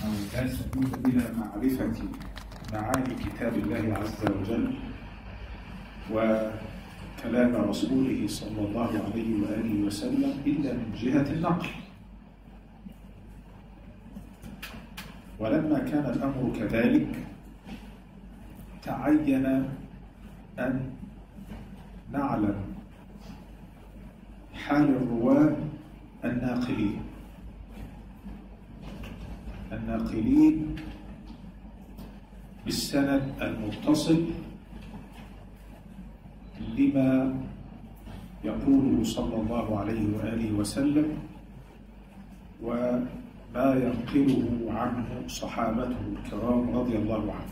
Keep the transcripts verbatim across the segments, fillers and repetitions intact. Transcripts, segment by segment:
لا سبيل إلى معرفة معاني كتاب الله عز وجل وكلام رسوله صلى الله عليه وآله وسلم إلا من جهة النقل. ولما كان الأمر كذلك تعين أن نعلم حال الرواة الناقلين الناقلين بالسند المتصل لما يقوله صلى الله عليه وآله وسلم وما ينقله عنه صحابته الكرام رضي الله عنهم،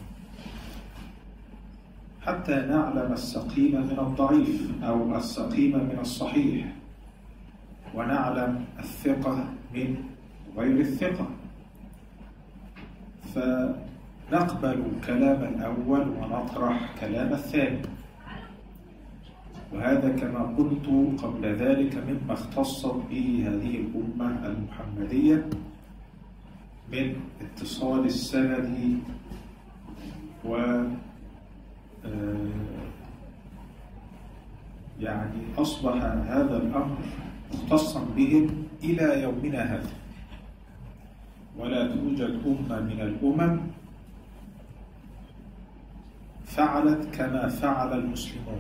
حتى نعلم السقيم من الضعيف أو السقيم من الصحيح، ونعلم الثقة من غير الثقة، فنقبل كلام الأول ونطرح كلام الثاني. وهذا كما قلت قبل ذلك مما اختصت به هذه الأمة المحمدية من اتصال السند و يعني أصبح هذا الأمر مختصا بهم إلى يومنا هذا. ولا توجد أمة من الأمم فعلت كما فعل المسلمون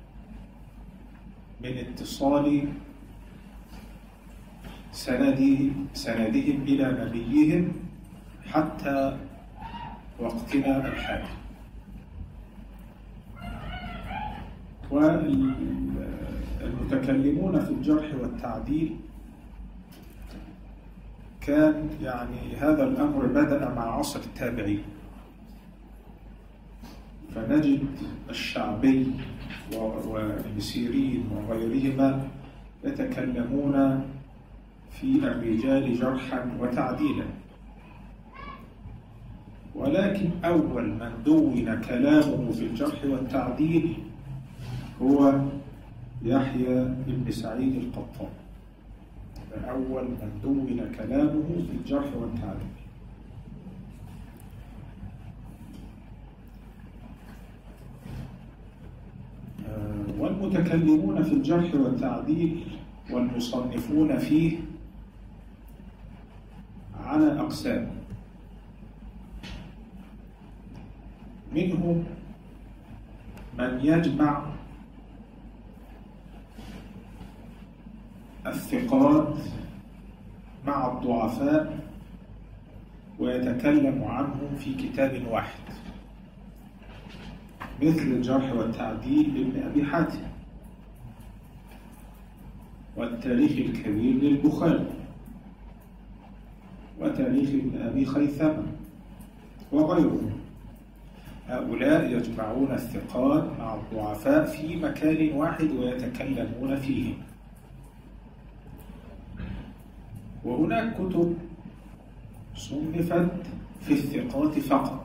من اتصال سندهم إلى نبيهم حتى وقتنا الحالي. والمتكلمون في الجرح والتعديل كان يعني هذا الأمر بدأ مع عصر التابعين، فنجد الشعبي وابن سيرين وغيرهما يتكلمون في الرجال جرحا وتعديلا، ولكن أول من دون كلامه في الجرح والتعديل هو يحيى بن سعيد القطان، أول من دون كلامه في الجرح والتعديل. والمتكلمون في الجرح والتعديل والمصنفون فيه على أقسام، منهم من يجمع الثقات مع الضعفاء ويتكلم عنهم في كتاب واحد، مثل الجرح والتعديل لابن أبي حاتم، والتاريخ الكبير للبخاري، وتاريخ ابن أبي خيثمة وغيرهم. هؤلاء يجمعون الثقات مع الضعفاء في مكان واحد ويتكلمون فيه. وهناك كتب صنفت في الثقات فقط،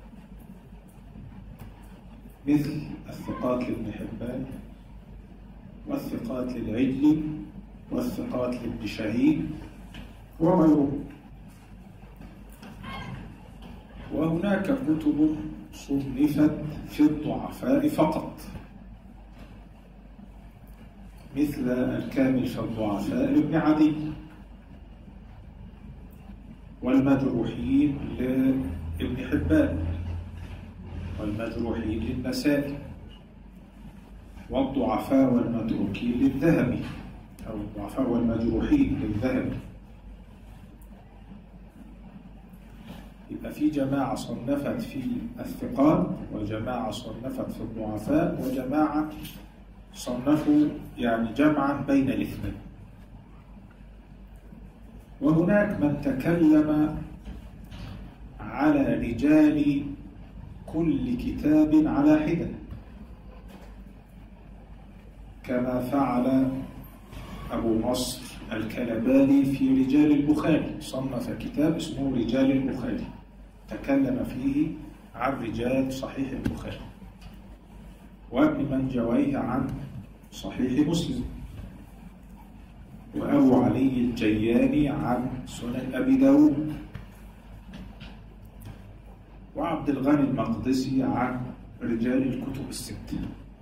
مثل الثقات لابن حبان، والثقات للعجلي، والثقات لابن شهيد وغيرهم. وهناك كتب صنفت في الضعفاء فقط، مثل الكامل في الضعفاء لابن عدي، والمجروحين لابن حبان، والمجروحين للنسائي، والضعفاء والمتروكين للذهبي، أو الضعفاء والمجروحين للذهبي. يبقى في جماعة صنفت في الثقات، وجماعة صنفت في الضعفاء، وجماعة صنفوا يعني جمعا بين الاثنين. وهناك من تكلم على رجال كل كتاب على حدة، كما فعل أبو نصر الكلباني في رجال البخاري، صنف كتاب اسمه رجال البخاري، تكلم فيه عن رجال صحيح البخاري، وابن منجويه عن صحيح مسلم، وأبو علي الجياني عن سنن أبي داود، وعبد الغني المقدسي عن رجال الكتب الستة.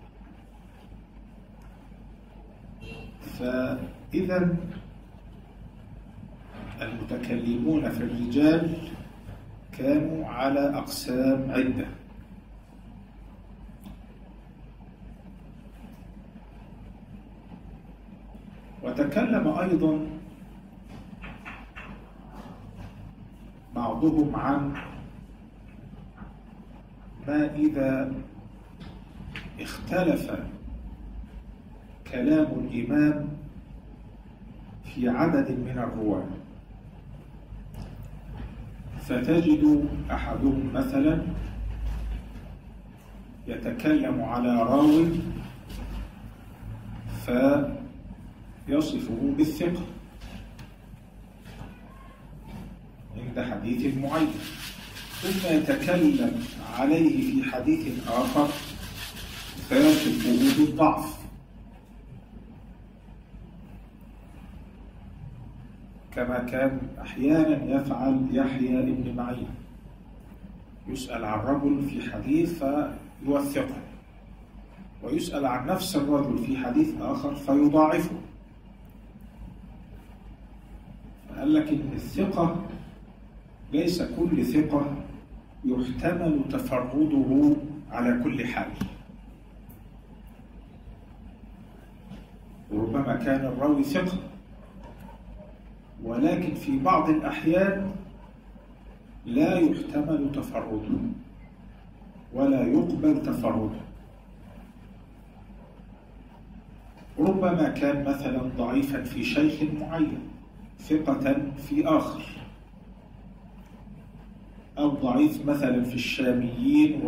فإذا المتكلمون في الرجال كانوا على أقسام عدة. وتكلم أيضا بعضهم عن ما إذا اختلف كلام الإمام في عدد من الرواة، فتجد أحدهم مثلا يتكلم على راو فيصفه بالثقة عند حديث معين، ثم يتكلم عليه في حديث آخر فيصفه بالضعف، كما كان أحيانا يفعل يحيى بن معين، يسأل عن رجل في حديث فيوثقه، ويسأل عن نفس الرجل في حديث آخر فيضاعفه. فقال لك إن الثقة ليس كل ثقة يحتمل تفرده على كل حال، وربما كان الراوي ثقة ولكن في بعض الأحيان لا يحتمل تفرده ولا يقبل تفرده. ربما كان مثلا ضعيفا في شيخ معين ثقة في آخر، أو ضعيف مثلا في الشاميين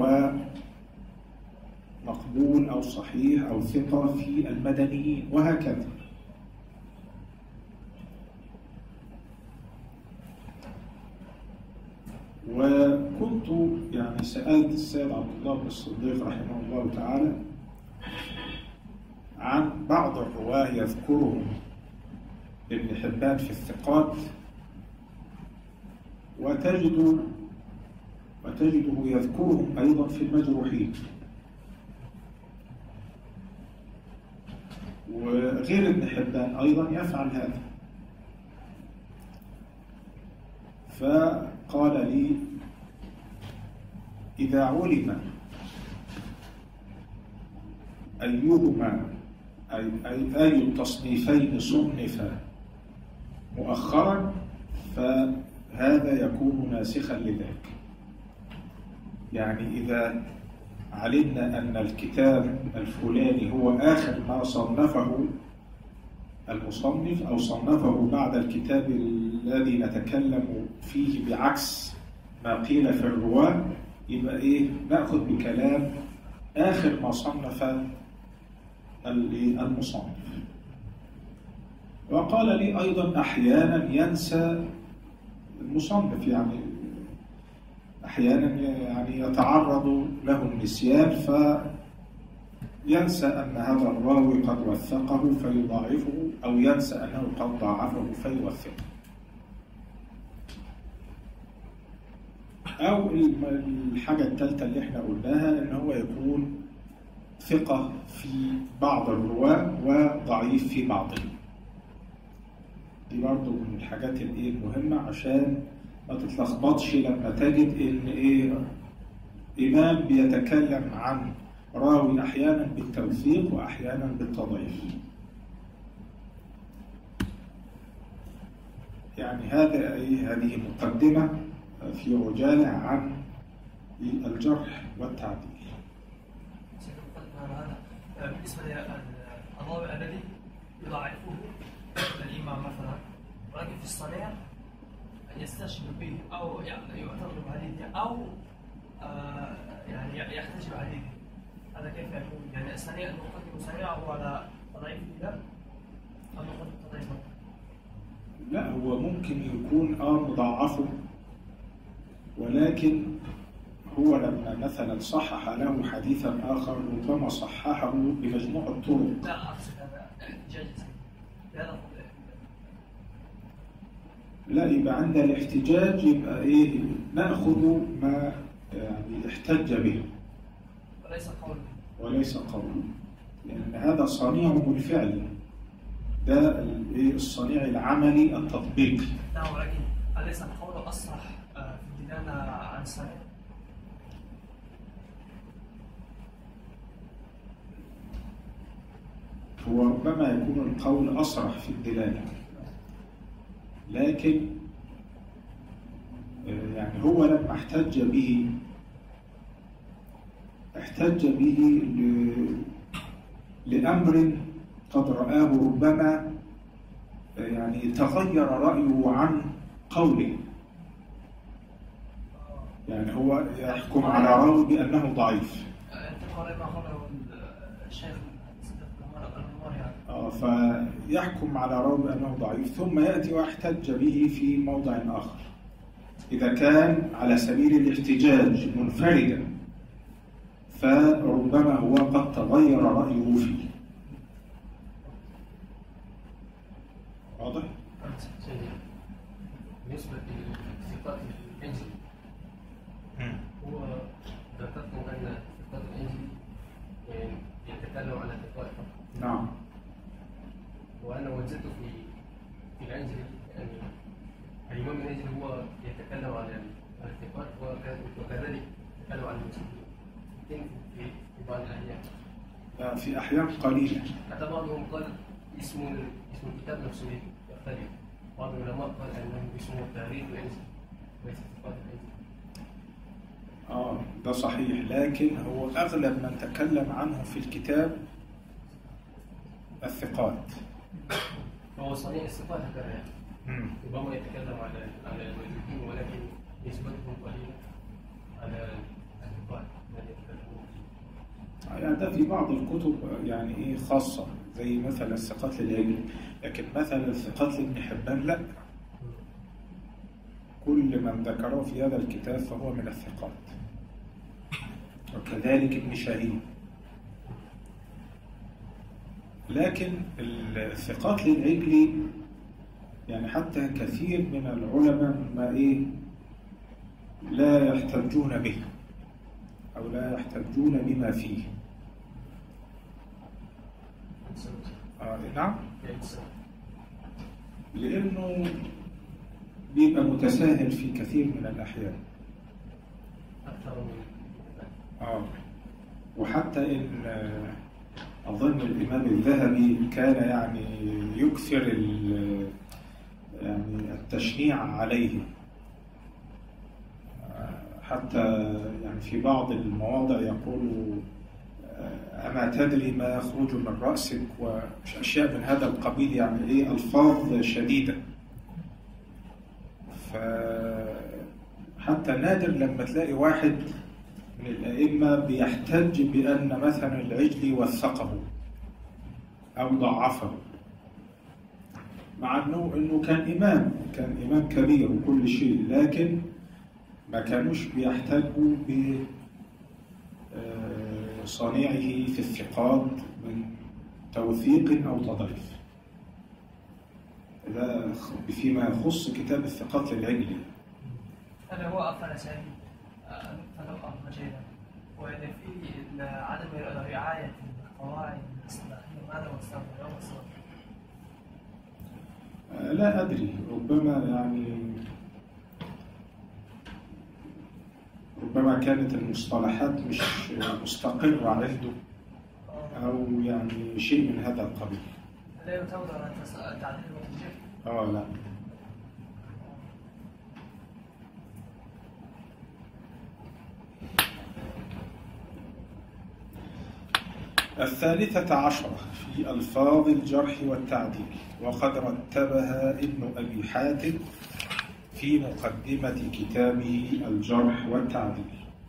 ومقبول أو صحيح أو ثقة في المدنيين، وهكذا. وكنت يعني سألت السيد عبد الله بن الصديق رحمه الله تعالى عن بعض الرواه يذكرهم ابن حبان في الثقات، وتجد وتجده يذكرهم أيضا في المجروحين، وغير ابن حبان أيضا يفعل هذا. فقال لي: إذا علم أيهما أي, أي, أي التصنيفين صنف مؤخرا فهذا يكون ناسخا لذاك. يعني إذا علمنا أن الكتاب الفلاني هو آخر ما صنفه المصنف أو صنفه بعد الكتاب الذي نتكلم فيه بعكس ما قيل في الرواة، يبقى إيه؟ نأخذ بكلام آخر ما صنف المصنف. وقال لي أيضا أحيانا ينسى المصنف، يعني أحيانا يعني يتعرض له النسيان فينسى أن هذا الراوي قد وثقه فيضاعفه، أو ينسى أنه قد ضاعفه فيوثقه. أو الحاجة الثالثة اللي احنا قلناها إن هو يكون ثقة في بعض الرواة وضعيف في بعضهم. دي برضو من الحاجات الايه المهمة عشان ما تتلخبطش لما تجد إن إيه إمام بيتكلم عن راوي أحيانا بالتوثيق وأحيانا بالتضعيف. يعني هذا إيه هذه مقدمة في عجالة عن الجرح والتعديل. بالنسبة للراوي الذي يضاعفه الإمام مثلا، ولكن في الصنيع يستشهد به أو يعترض بحديثه أو آه يعني يحتج بحديثه، هذا كيف يكون؟ يعني الصنيع نقدم صنيعه على تضعيف لا أو نقدم تضعيفه؟ لا، هو ممكن يكون آه مضاعفه، ولكن هو لما مثلا صحح له حديثا آخر ربما صححه بمجموع الطرق. لا أقصد هذا احتجاج لا لا، يبقى عند الاحتجاج يبقى إيه نأخذ ما يعني احتج به وليس قوله وليس قوله، لأن هذا صنيعه الفعلي، ده الصنيع العملي التطبيقي. نعم، ولكن أليس القول أصرح في الدلالة عن الصنيع؟ هو ربما يكون القول أصرح في الدلالة، لكن يعني هو لما احتج به احتج به لأمر قد رآه ربما يعني تغير رأيه عن قوله، يعني هو يحكم على راوي بأنه ضعيف. آه فيحكم على راوي بأنه ضعيف، ثم يأتي واحتج به في موضع آخر إذا كان على سبيل الاحتجاج منفردا، فربما هو قد تغير رأيه فيه. واضح؟ بالنسبة لثقات الإنجيل، هو ذكرتم أن ثقات الإنجيل يتكلم عن الثقات فقط. نعم. وأنا وجدت في في الإنجيل أن الإمام الإنجيل هو يتكلم عن الثقات وكذلك يتكلم عن المسلمين في في بعض الأحيان. في أحيان قليلة. حتى بعضهم قال اسم اسم الكتاب نفسه يختلف. بعض العلماء قال أنه اسمه تاريخ الإنجيل وليس ثقات الإنجيل. آه ده صحيح، لكن هو أغلب من تكلم عنه في الكتاب الثقات. فهو صنيع الثقات هكذا يعني. ربما يتكلم على على الموجودين ولكن نسبتهم قليلة على الثقات الذين يتكلمون. يعني ده في بعض الكتب يعني إيه خاصة، زي مثلا الثقات للعلم، لكن مثلا الثقات لابن حبان لا، كل من ذكره في هذا الكتاب فهو من الثقات، وكذلك ابن شاهين. لكن الثقات للعجلي يعني حتى كثير من العلماء ما إيه لا يحتجون به أو لا يحتجون بما فيه. آه نعم، لأنه بيبقى متساهل في كثير من الأحيان. آه وحتى إن أظن الإمام الذهبي كان يعني يكثر يعني التشنيع عليه، حتى يعني في بعض المواضع يقول أما تدري ما يخرج من رأسك وأشياء من هذا القبيل، يعني إيه ألفاظ شديدة. فحتى نادر لما تلاقي واحد من الأئمة بيحتج بأن مثلا العجلي وثقه أو ضعفه، مع أنه إنه كان إمام كان إمام كبير وكل شيء، لكن ما كانوش بيحتجوا بصنيعه في الثقات من توثيق أو تضعيف. ده فيما يخص كتاب الثقات للعجلي. هذا هو أفضل شيء فلو أفضل شيء، وإن في عدم رعاية القواعد الاصطلاحية ماذا مستوى اليوم الصغير؟ لا أدري، ربما يعني ربما كانت المصطلحات مش مستقرة عنده أو يعني شيء من هذا القبيل. لا يعتمد على تعديل الوظيفة؟ آه لا. الثالثة عشرة في ألفاظ الجرح والتعديل، وقد رتبها ابن أبي حاتم في مقدمة كتابه الجرح والتعديل،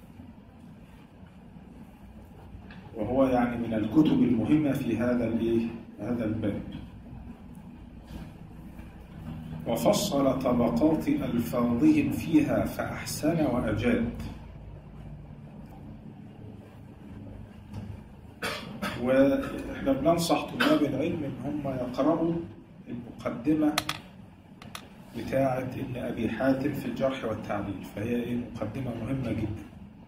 وهو يعني من الكتب المهمة في هذا الايه هذا الباب. وفصل طبقات ألفاظهم فيها فأحسن وأجاد. وإحنا بننصح طلاب العلم إن هم يقرأوا المقدمة بتاعة ابن أبي حاتم في الجرح والتعديل، فهي مقدمة مهمة جدا.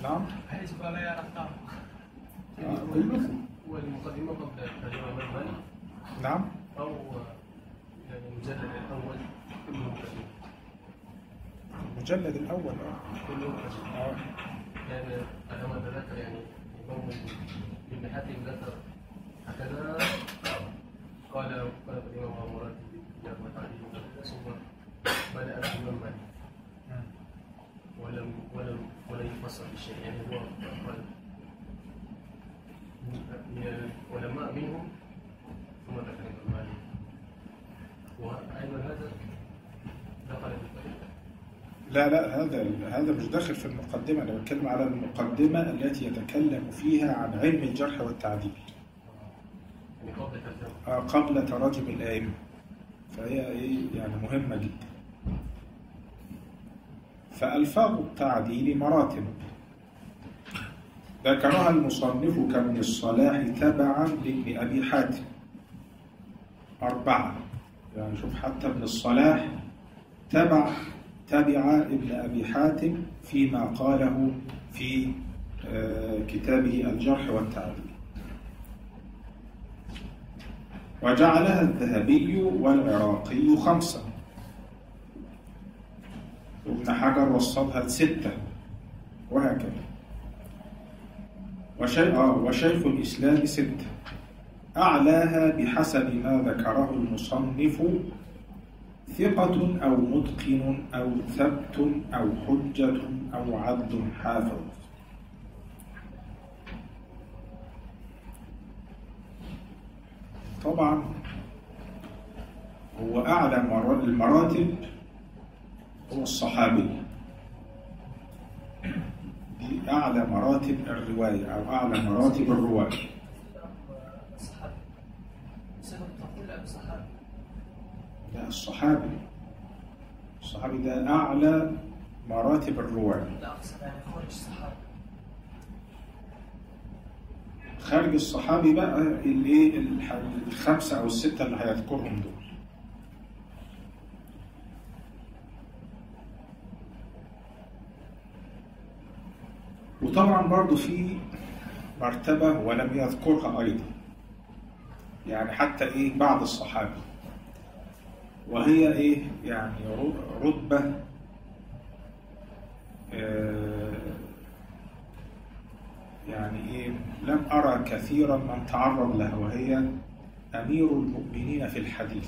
نعم. حيث قال يا رقام. آه، كله. والمقدمة قبل الترجمة مجمل. نعم. أو يعني المجلد الأول كله مقدمة. المجلد الأول آه. كله مقدمة. آه. يعني أنا ما ذكر يعني الإمام ابن حاتم ذكر هكذا قال قال الإمام أبو مراد يقول عليه ثم بدأ الإمام مالك ولم ولم ولم يفسر بشيء يعني هو قال من العلماء منهم ثم ذكر الإمام مالك وأيضا هذا دخل في الطريق. لا لا هذا هذا مش داخل في المقدمة، أنا بتكلم على المقدمة التي يتكلم فيها عن علم الجرح والتعديل. يعني قبل الترجمة. آه، قبل تراجم الأئمة، فهي إيه يعني مهمة جدا. فألفاظ التعديل مراتب ذكرها المصنف كابن الصلاح تبعا لابن أبي حاتم أربعة، يعني شوف حتى ابن الصلاح تبع تبع ابن أبي حاتم فيما قاله في كتابه الجرح والتعديل. وجعلها الذهبي والعراقي خمسة، وابن حجر وصلها ستة، وهكذا. وشيخ, وشيخ الإسلام ستة، أعلاها بحسب ما ذكره المصنف ثقة أو متقن أو ثبت أو حجة أو عدل حافظ. طبعا هو أعلى المراتب هو الصحابي، دي أعلى مراتب الرواية أو أعلى مراتب الرواية. الصحابي صفة تفضيل أبي الصحابي. لا الصحابي الصحابي ده أعلى مراتب الرواية. لا أقصد يعني خارج الصحابي. خارج الصحابي بقى الايه الخمسة أو الستة اللي هيذكرهم دول. وطبعا برضو في مرتبة ولم يذكرها أيضا، يعني حتى إيه بعض الصحابة، وهي إيه يعني رتبة آه يعني إيه لم أرى كثيرا من تعرض لها، وهي أمير المؤمنين في الحديث.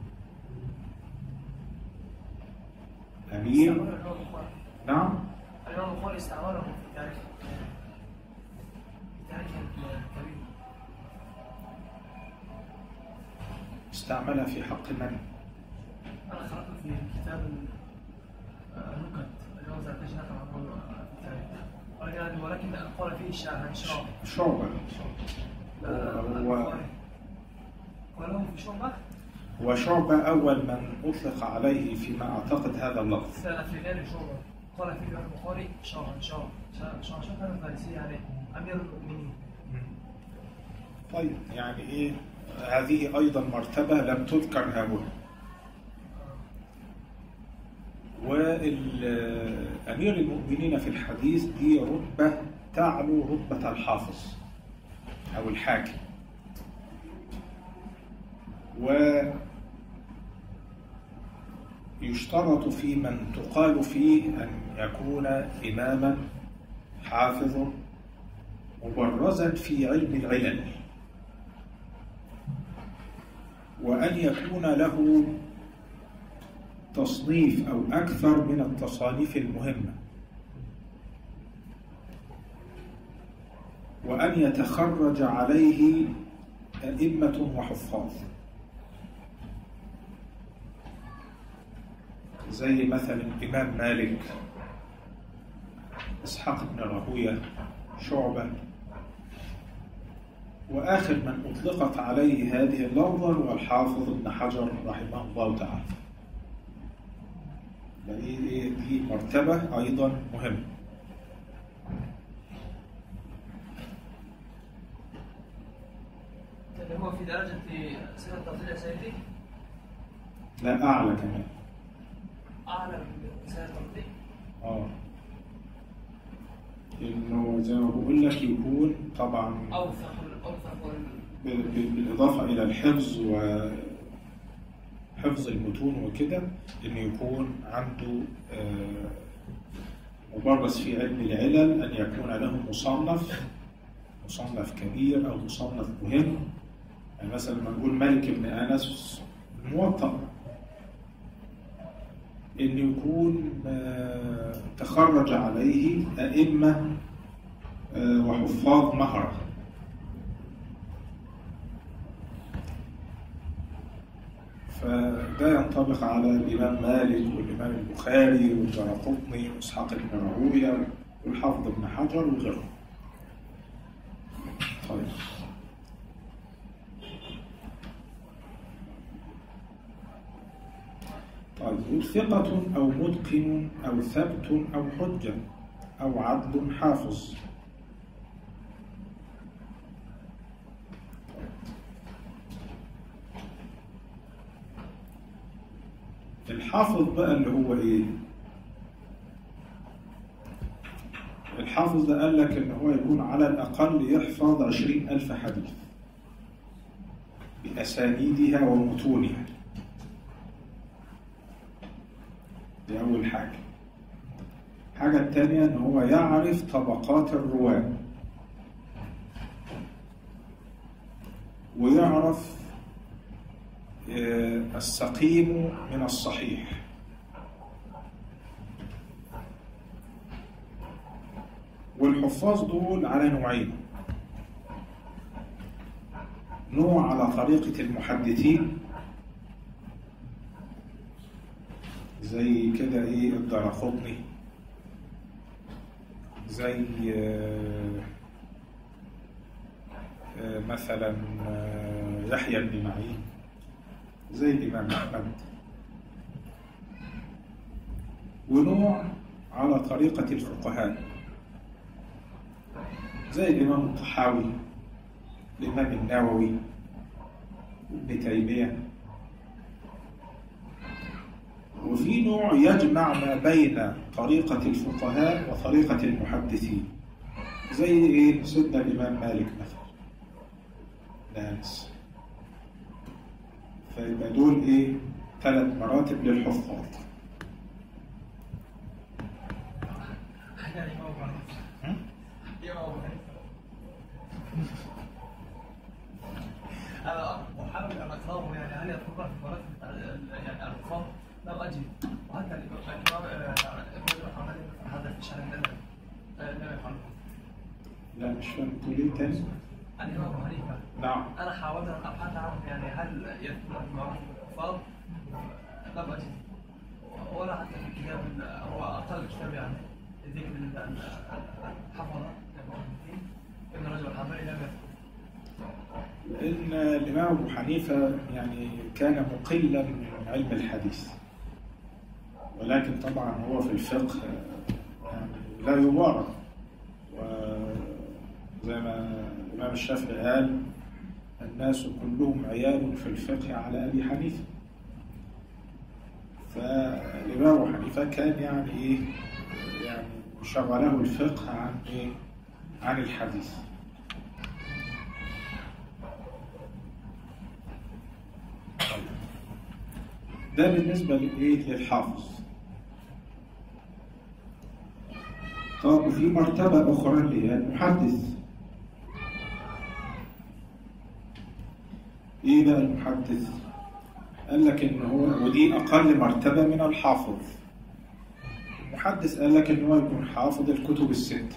أمير نعم الإمام البخاري استعمله في تاريخ في تاريخ الكبير. استعملها في حق من؟ أنا قرأته في كتاب النكت الإمام الزركشي نقل عنه في التاريخ، ولكن قال فيه شعبة. شعبة هو قاله في شعبة. وشعبة أول من أطلق عليه فيما أعتقد هذا اللفظ. لا في غير شعبة قال فيه البخاري شاهن شاه شاهن شاه كان فارسي يعني أمير المؤمنين. طيب يعني إيه هذه أيضا مرتبة لم تذكر هنا. وأمير المؤمنين في الحديث دي رتبة تعلو رتبة الحافظ أو الحاكم، ويشترط في من تقال فيه أن يكون إماما حافظا مبرزا في علم العلل، وأن يكون له تصنيف أو أكثر من التصانيف المهمة، وأن يتخرج عليه أئمة وحفاظ زي مثلا الإمام مالك، إسحاق بن راهوية، شعبة. وآخر من أطلقت عليه هذه اللفظة هو الحافظ ابن حجر رحمه الله تعالى. دي, دي مرتبة أيضا مهمة. هو في درجة سنة التفضيل سيدي؟ لا أعلى كمان. أعلى من سنة التفضيل؟ آه إنه زي ما بقول لك يكون طبعا أوثق أوثق بالإضافة إلى الحفظ وحفظ المتون وكده، إنه يكون عنده مبرز في علم العلل، أن يكون له مصنف مصنف كبير أو مصنف مهم. يعني مثلا لما نقول مالك بن أنس الموطأ، إن يكون تخرج عليه أئمة وحفاظ مهرة. فده ينطبق على الإمام مالك والإمام البخاري والدارقطني وإسحاق بن راهويه والحافظ بن حجر وغيرهم. طيب طيب ثقة أو متقن أو ثبت أو حجة أو عدل حافظ. الحافظ بقى اللي هو إيه؟ الحافظ ده قال لك إن هو يكون على الأقل يحفظ عشرين ألف حديث بأسانيدها ومتونها. دي أول حاجة. الحاجة الثانية إن هو يعرف طبقات الرواة ويعرف السقيم من الصحيح. والحفاظ دول على نوعين: نوع على طريقة المحدثين زي كده ايه الدارقطني، زي مثلا يحيى بن معين، زي الإمام أحمد. ونوع على طريقة الفقهاء زي الإمام الطحاوي، الإمام النووي، ابن تيمية. وفي نوع يجمع ما بين طريقة الفقهاء وطريقة المحدثين زي إيه؟ سيدنا الإمام مالك مثلا، ناس. فيبقى دول إيه؟ ثلاث مراتب للحفاظ. أنا أحاول أن أقرأه، يعني هل يدخل في مراتب يعني الحفاظ؟ لم أجد. وحتى الإمام ابن محمد هذا في شأن لم يفعله. لا مش فاهم تقول إيه تاني؟ الإمام أبو حنيفة. نعم. أنا حاولت أن أبحث عنه، يعني هل يدخل في مراتب الحفاظ؟ لم أجد. ولا حتى في الكتاب هو أقل كتاب يعني ذكر الحفظة ابن رجب الحنبلي لم يذكر. لأن الإمام أبو حنيفة يعني كان مقلا من علم الحديث، ولكن طبعا هو في الفقه يعني لا يبارك. وزي ما الإمام الشافعي قال: الناس كلهم عيال في الفقه على أبي حنيفة. فالإمام أبو حنيفة كان يعني إيه؟ يعني شغله الفقه عن إيه؟ عن الحديث. ده بالنسبة لإيه؟ للحافظ. طب وفي مرتبة أخرى اللي هي المحدث. إيه بقى المحدث؟ قال لك إن هو، ودي أقل مرتبة من الحافظ. المحدث قال لك إن هو يكون حافظ الكتب الست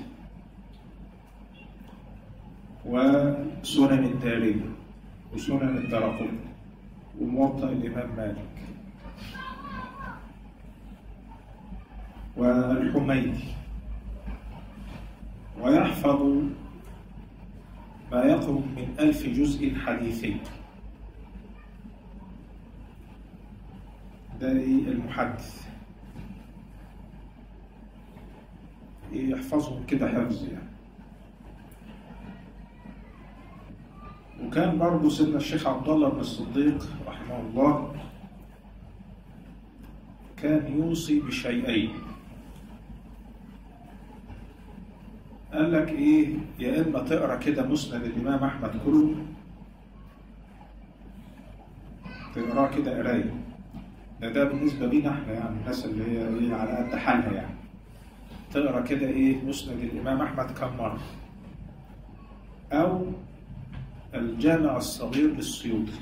وسنن الدارمي وسنن الدارقطني وموطأ الإمام مالك والحميدي، ويحفظ ما يقرب من ألف جزء حديثي. ده إيه المحدث؟ إيه يحفظهم كده حفظ يعني. وكان برضه سيدنا الشيخ عبد الله بن الصديق رحمه الله كان يوصي بشيئين: قال لك ايه، يا اما تقرا كده مسند الامام احمد كله، تقراه كده قرايه، ده ده بالنسبه لينا احنا يعني الناس اللي هي ايه على قد حالها يعني، تقرا كده ايه مسند الامام احمد كم مره، او الجامع الصغير للسيوطي.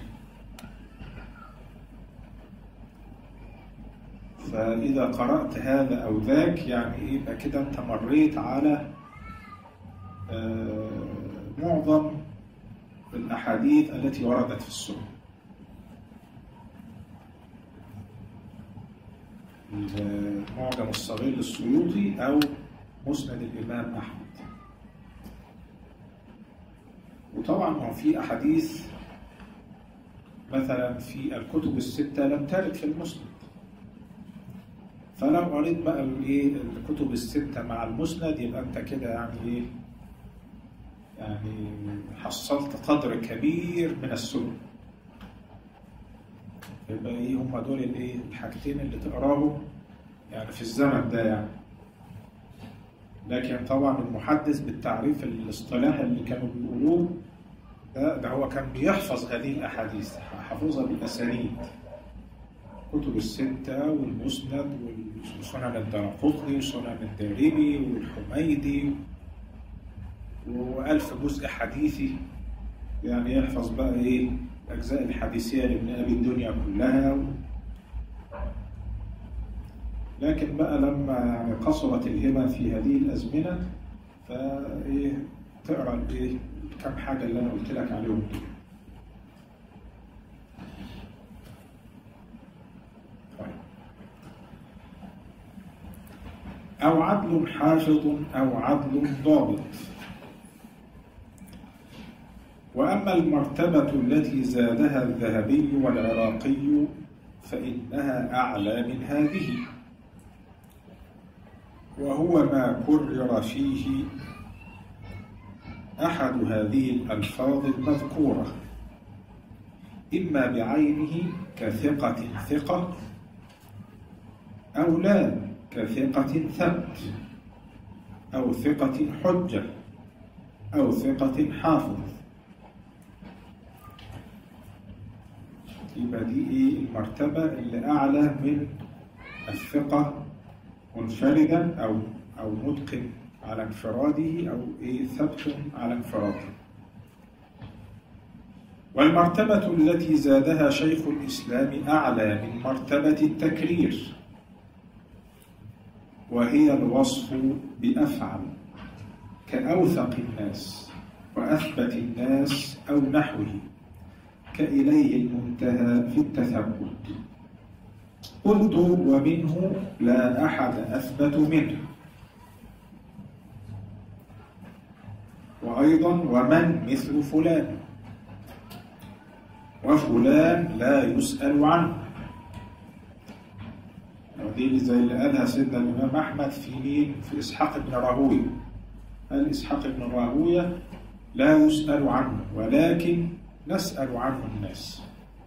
فاذا قرات هذا او ذاك يعني يبقى كده انت مريت على آه معظم الاحاديث التي وردت في السنه. المعجم الصغير للسيوطي أو مسند الإمام أحمد. وطبعا ما في أحاديث مثلا في الكتب الستة لم ترد في المسند، فلو قريت بقى الايه الكتب الستة مع المسند يبقى أنت كده يعني إيه يعني حصلت قدر كبير من السنة. يبقى ايه هم دول الايه الحاجتين اللي تقراهم يعني في الزمن ده يعني. لكن طبعا المحدث بالتعريف الاصطلاحي اللي كانوا بيقولوه ده, ده هو كان بيحفظ هذه الاحاديث، حافظها بالاسانيد، كتب الستة والمسند وسنن الدارقطني وسنن الدارمي والحميدي وألف جزء حديثي، يعني يحفظ بقى ايه الأجزاء الحديثية لابن أبي الدنيا كلها. لكن بقى لما يعني قصرت الهمة في هذه الأزمنة فإيه تقرأ الإيه كم حاجة اللي أنا قلت لك عليهم دول. طيب. أو عدل حافظ أو عدل ضابط. وأما المرتبة التي زادها الذهبي والعراقي فإنها أعلى من هذه، وهو ما كرر فيه أحد هذه الألفاظ المذكورة، إما بعينه كثقة ثقة أو لا كثقة ثبت أو ثقة حجة أو ثقة حافظ. يبقى دي ايه المرتبة اللي أعلى من الثقة منفردا أو أو متقن على انفراده أو ايه ثبت على انفراده. والمرتبة التي زادها شيخ الإسلام أعلى من مرتبة التكرير، وهي الوصف بأفعل كأوثق الناس وأثبت الناس أو نحوه، كإليه المنتهى في التثبت. قلت ومنه لا أحد أثبت منه. وأيضا ومن مثل فلان، وفلان لا يسأل عنه. ودي زي اللي قالها سيدنا الإمام أحمد في مين؟ في إسحاق بن راهوية. قال إسحاق بن راهوية لا يسأل عنه ولكن نسأل عنه الناس.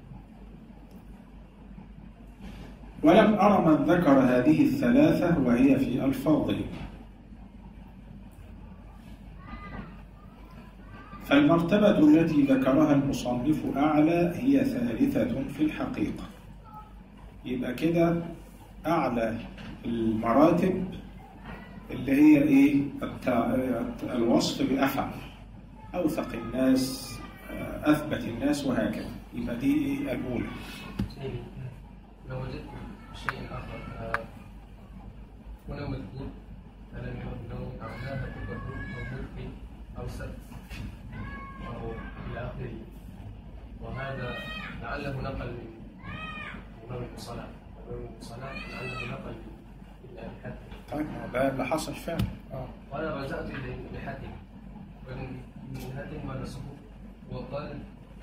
ولم أرى من ذكر هذه الثلاثة وهي في ألفاظه. فالمرتبة التي ذكرها المصنف أعلى هي ثالثة في الحقيقة. يبقى كده أعلى المراتب اللي هي إيه؟ الوصف بأفعل، أوثق الناس، أثبت الناس، وهكذا. يبقى دي إيه الأولى. لو وجدت شيء آخر هنا مذكور ألم يبدو أعلاها تكبر أو ملك أو سبت أو إلى آخره، وهذا لعله نقل من إمام الصلاة إمام الصلاة لعله نقل من الحاتم. طيب ده اللي حصل فعلا. آه. وأنا رجعت إلى الحاتم ومن الحاتم ما نصبه وقال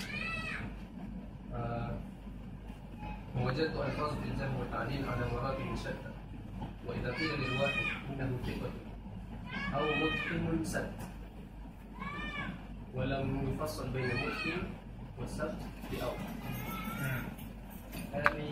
آه ووجدت ألفاظ الإلزام والتعليل على مراتب شتى، وإذا قيل للواحد إنه ثقة أو متقن سبت ولم يفصل بين متقن والسبت في أول، يعني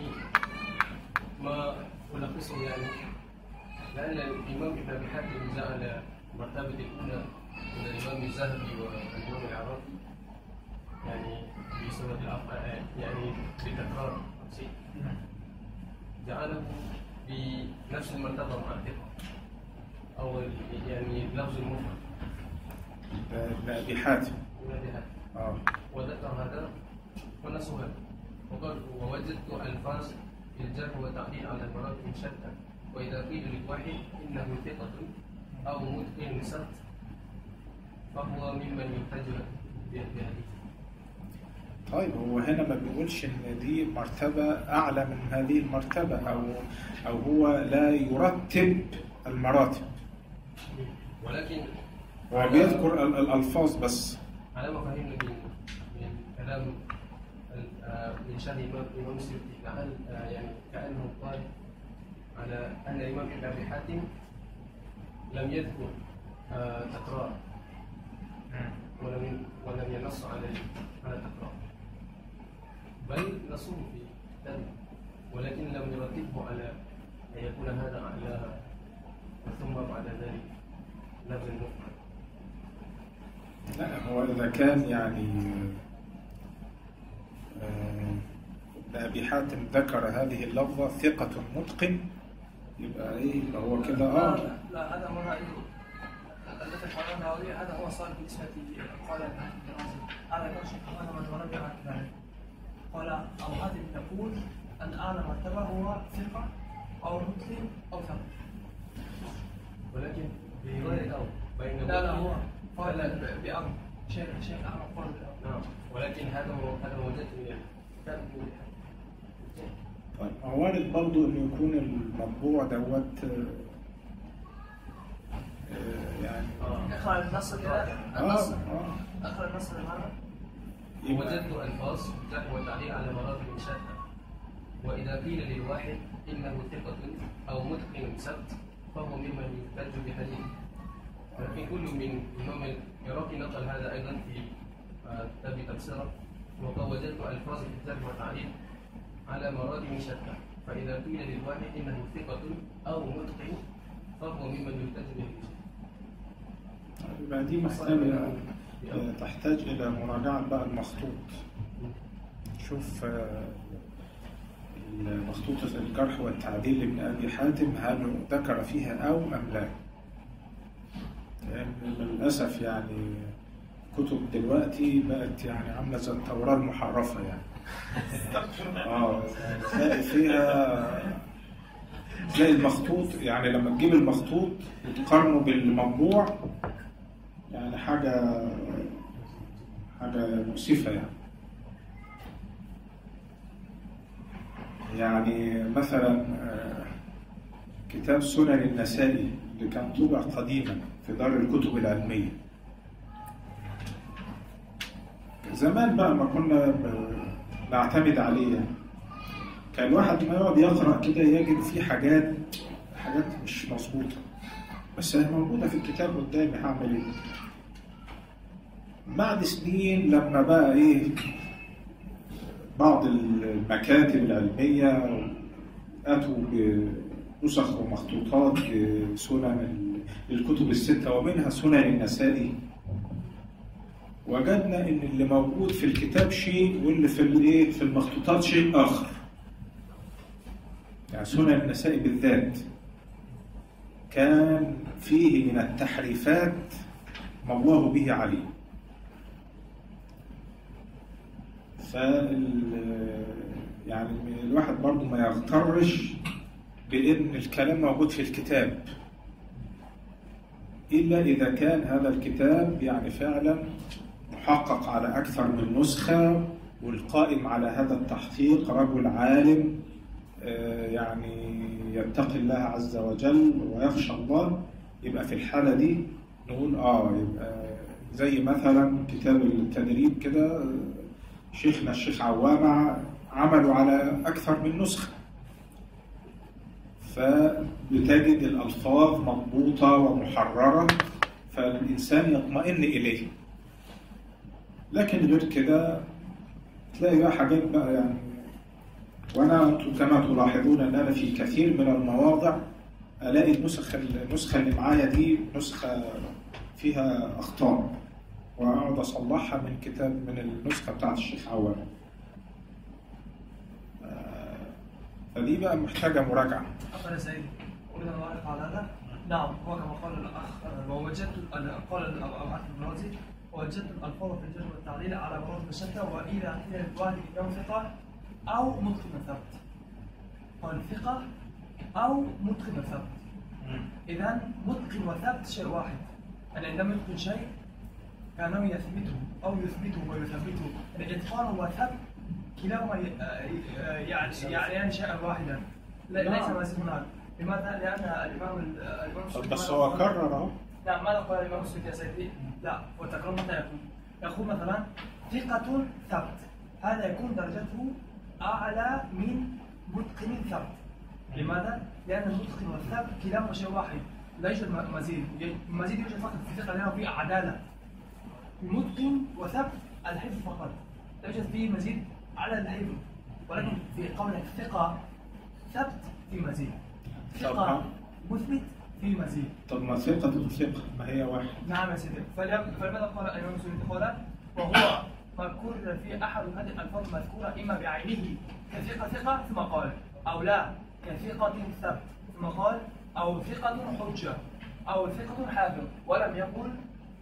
ما ألخصه يعني لأن الإمام ابن أبي حاتم جعل المرتبة الأولى من الإمام الذهبي والإمام العراقي يعني بسبب الأفعال يعني بتكرار شيء جعله بنفس المرتبة مع الثقة أو يعني لفظ المفرد ابن أبي حاتم. آه. وذكر هذا ونسوا هذا وقال ووجدت ألفاظ في الجرح والتعديل على المراتب شتى وإذا قيل للواحد إنه ثقة أو متقن سبت فهو ممن يحتج بهذه. طيب هو هنا ما بيقولش ان دي مرتبة اعلى من هذه المرتبة او او هو لا يرتب المراتب ولكن هو بيذكر الالفاظ بس. على ما فهمنا من من كلام من شرح الإمام السيوطي لعل يعني كأنه قال على أن الإمام ابن أبي حاتم لم يذكر تكرار ولم ولم ينص على على التكرار بل نصوه في كتابه ولكن لم يرتبه على أن يكون هذا أعلاها ثم بعد ذلك لفظ المفرد. لا هو إذا كان يعني ابن أبي حاتم ذكر هذه اللفظة ثقة متقن يبقى إيه يبقى هو كده آه لا, لا هذا هو رأيه الذي قرأناه هذا هو صار بالنسبة قال هذا كان شيء هذا من ولم يعرف ذلك قال أو هذه تقول أن أعلى مرتبة هو ثقة أو متقن أو ثقة ولكن برواية أو بين لا لا هو قال بأمر شيء شيء أعلى قال نعم ولكن هذا هو هذا وجدت من الكتاب. طيب هو وارد برضه إنه يكون المطبوع دوت يعني أخرج النص كده النص أخرج النص لماذا؟ وجدت ألفاظ الجرح والتعديل على مراتب شتى وإذا قيل للواحد إنه ثقة أو متقن سبت فهو ممن يحتج بحديث. ولكن كل من الإمام العراقي نقل هذا أيضا في كتاب تبصرة وقد وجدت ألفاظ الجرح والتعديل على مراتب شتى فإذا قيل للواحد إنه ثقة أو متقن فهو ممن يحتج بحديث. يبقى دي مسألة تحتاج إلى مراجعة بقى المخطوط. شوف مخطوطة الجرح والتعديل لابن أبي حاتم هل ذكر فيها أو أم لا؟ لأن للأسف يعني كتب دلوقتي بقت يعني عاملة زي التوراة المحرفة يعني. آه تلاقي فيها تلاقي المخطوط يعني لما تجيب المخطوط وتقارنه بالمطبوع يعني حاجة حاجة مؤسفة يعني. يعني مثلا كتاب سنن النسائي اللي كان طبع قديما في دار الكتب العلمية زمان بقى ما كنا نعتمد عليه يعني. كان الواحد ما يقعد يقرأ كده يجد فيه حاجات حاجات مش مظبوطة بس هي موجودة في الكتاب قدامي هعمل ايه؟ بعد سنين لما بقى ايه بعض المكاتب العلمية أتوا بنسخ ومخطوطات سنن الكتب الستة ومنها سنن النسائي وجدنا إن اللي موجود في الكتاب شيء واللي في الايه في المخطوطات شيء آخر. يعني سنن النسائي بالذات كان فيه من التحريفات ما الله به عليه. فال يعني الواحد برضو ما يغترش بأن الكلام موجود في الكتاب إلا إذا كان هذا الكتاب يعني فعلا محقق على أكثر من نسخة والقائم على هذا التحقيق رجل عالم يعني يتقي الله عز وجل ويخشى الله. يبقى في الحالة دي نقول آه يبقى زي مثلا كتاب التدريب كده شيخنا الشيخ عوامة عملوا على أكثر من نسخة فبتجد الألفاظ مضبوطة ومحررة فالإنسان يطمئن إليه. لكن غير كده تلاقي بقى حاجات بقى يعني وأنا كما تلاحظون أن أنا في كثير من المواضع الاقي النسخ النسخه اللي معايا دي نسخه فيها اخطاء، واقعد اصلحها من كتاب من النسخه بتاعت الشيخ عوام. فدي بقى محتاجه مراجعه. أخذ سيدي أريد أن أعلق على هذا. نعم، هو كما قال الأخ ووجدت قال الأبعاد الرازي ووجدت الألفاظ في الجر والتعديل على مراتب شتى، وإذا قيل للواحد إنه ثقة أو متقن ثبت، قال ثقة أو متقن ثبت. إذا متقن وثبت شيء واحد، يعني عندما يتقن شيء كأنه يثبته أو يثبته ويثبته، يعني إتقان وثبت كلاهما يعني يعني شيئا واحدا، ليس مزيد هناك. لماذا؟ لأن الإمام الإمام طب بس هو كرر اهو. لا، ماذا قال الإمام السيوطي يا سيدي؟ لا، هو التكرار متى يكون؟ يقول مثلا ثقة ثبت، هذا يكون درجته أعلى من متقن ثبت. لماذا؟ لأن المتقن والثبت كلاهما شيء واحد، لا يوجد مزيد، المزيد يوجد فقط في الثقة لأنه فيه عدالة. متقن وثبت الحفظ فقط، لا يوجد فيه مزيد على الحفظ، ولكن في قول الثقة ثبت في مزيد، ثقة مثبت في مزيد. طب ما ثقة ثقة ما هي واحد. نعم يا سيدي، فلماذا قال الإمام السيوطي قال وهو مذكور في أحد هذه الألفاظ المذكورة إما بعينه كثقة ثقة ثم قال، أو لا كثقة ثبت ثم قال، أو ثقة حجة، أو ثقة حافظ، ولم يقل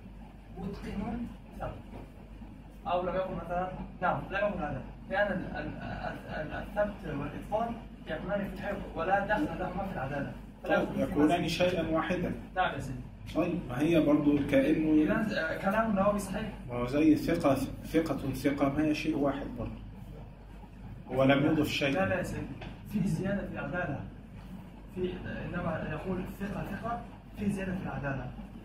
متقن ثبت، أو لم يقل مثلا نعم لا يقل هذا، لأن الثبت والإتقان يكونان في الحفظ ولا دخل لهما في العدالة. طيب يكونان شيئا واحدا. نعم يا سيدي. طيب ما هي برضو كأنه إذا كلام النووي صحيح. ما هو زي ثقة ثقة ثقة ما هي شيء واحد برضو. هو لم يضف شيء. لا لا يا سيدي، في زيادة في العدالة. في إنما يقول ثقة ثقة في زيادة في العدالة.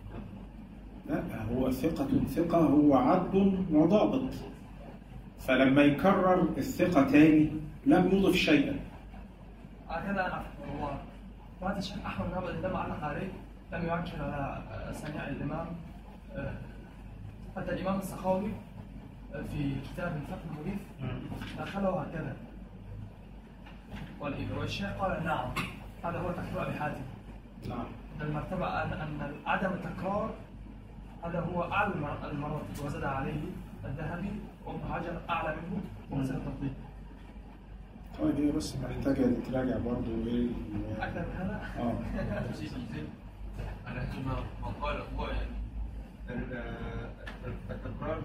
لا، هو ثقة ثقة هو عدل وضابط. فلما يكرر الثقة تاني لم يضف شيئا. هكذا أنا هو وهذا الشيخ أحمد بن عبد عندما علق عليه لم يؤكد على سماع الإمام، حتى الإمام السخاوي في كتاب الفقه المريف دخله هكذا، والشيخ قال نعم هذا هو تكرار أبي حاتم. نعم. المرتبة أن عدم التكرار هذا هو أعلى المراتب، وزاد عليه الذهبي وابن حجر أعلى منه وزاد التطبيق. طيب هي بس محتاجة تراجع برضه ايه أكثر من هذا؟ اه على حسب ما قال هو يعني التكرار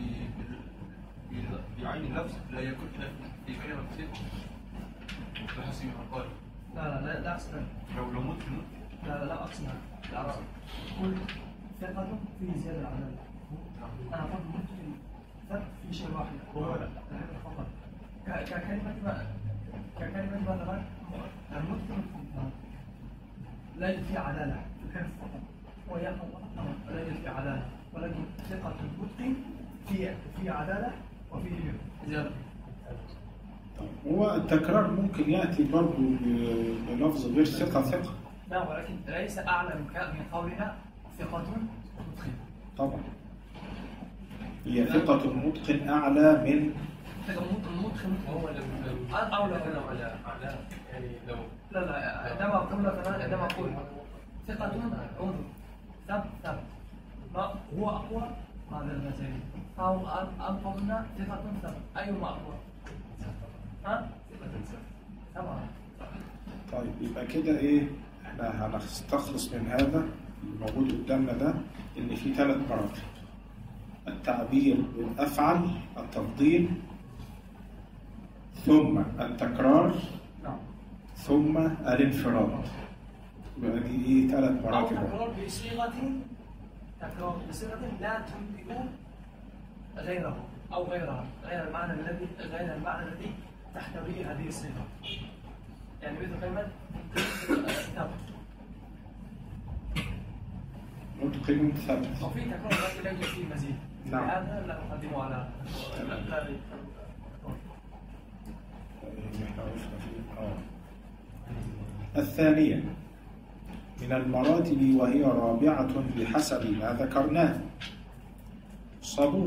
بعين اللفظ لا يكون في كلمة ثقة بحسب ما قال. لا لا لا لا أقصد لو لو مت لا لا لا أقصد لا أقصد كل ثقة في زيادة العدالة. أنا أقول ممكن ثقة في شيء واحد هو الحفظ فقط. ككلمة ككلمة مثلا المتقن لا يوجد فيه عدالة في الحفظ فقط، ويحفظ لا يوجد فيه عدالة، ولكن ثقة المتقن في في عدالة وفي زيادة. هو التكرار ممكن يأتي برضه بلفظ غير ثقة ثقة. نعم، ولكن ليس أعلى من قولنا ثقة متقن. طبعا هي ثقة متقن أعلى من ثقة متقن. هو لو أو لو على على يعني لو لا لا عندما أقول مثلا عندما أقول ثقة انظر ثبت ثبت ما هو أقوى هذا المثال، أو أن قلنا ثقة ثبت أيهما أقوى؟ ها؟ طبعا. طيب يبقى كده إيه؟ إحنا هنستخلص من هذا الموجود قدامنا ده إن في ثلاث مراتب: التعبير بالأفعل، التفضيل، ثم التكرار، نعم، ثم الانفراد. يبقى دي إيه؟ ثلاث أو مراتب. تكرار بصيغة تكرار بصيغة لا تنبئ غيره أو غيرها، غير المعنى الذي غير المعنى الذي تحتويه هذه الصيغة. يعني مثل كلمة ثبت. متقن ثبت. وفي تكرار لكن لا يوجد فيه مزيد. نعم. هذا لا نقدمه على لا لا الثانية من المراتب وهي رابعة بحسب ما ذكرناه: صدوق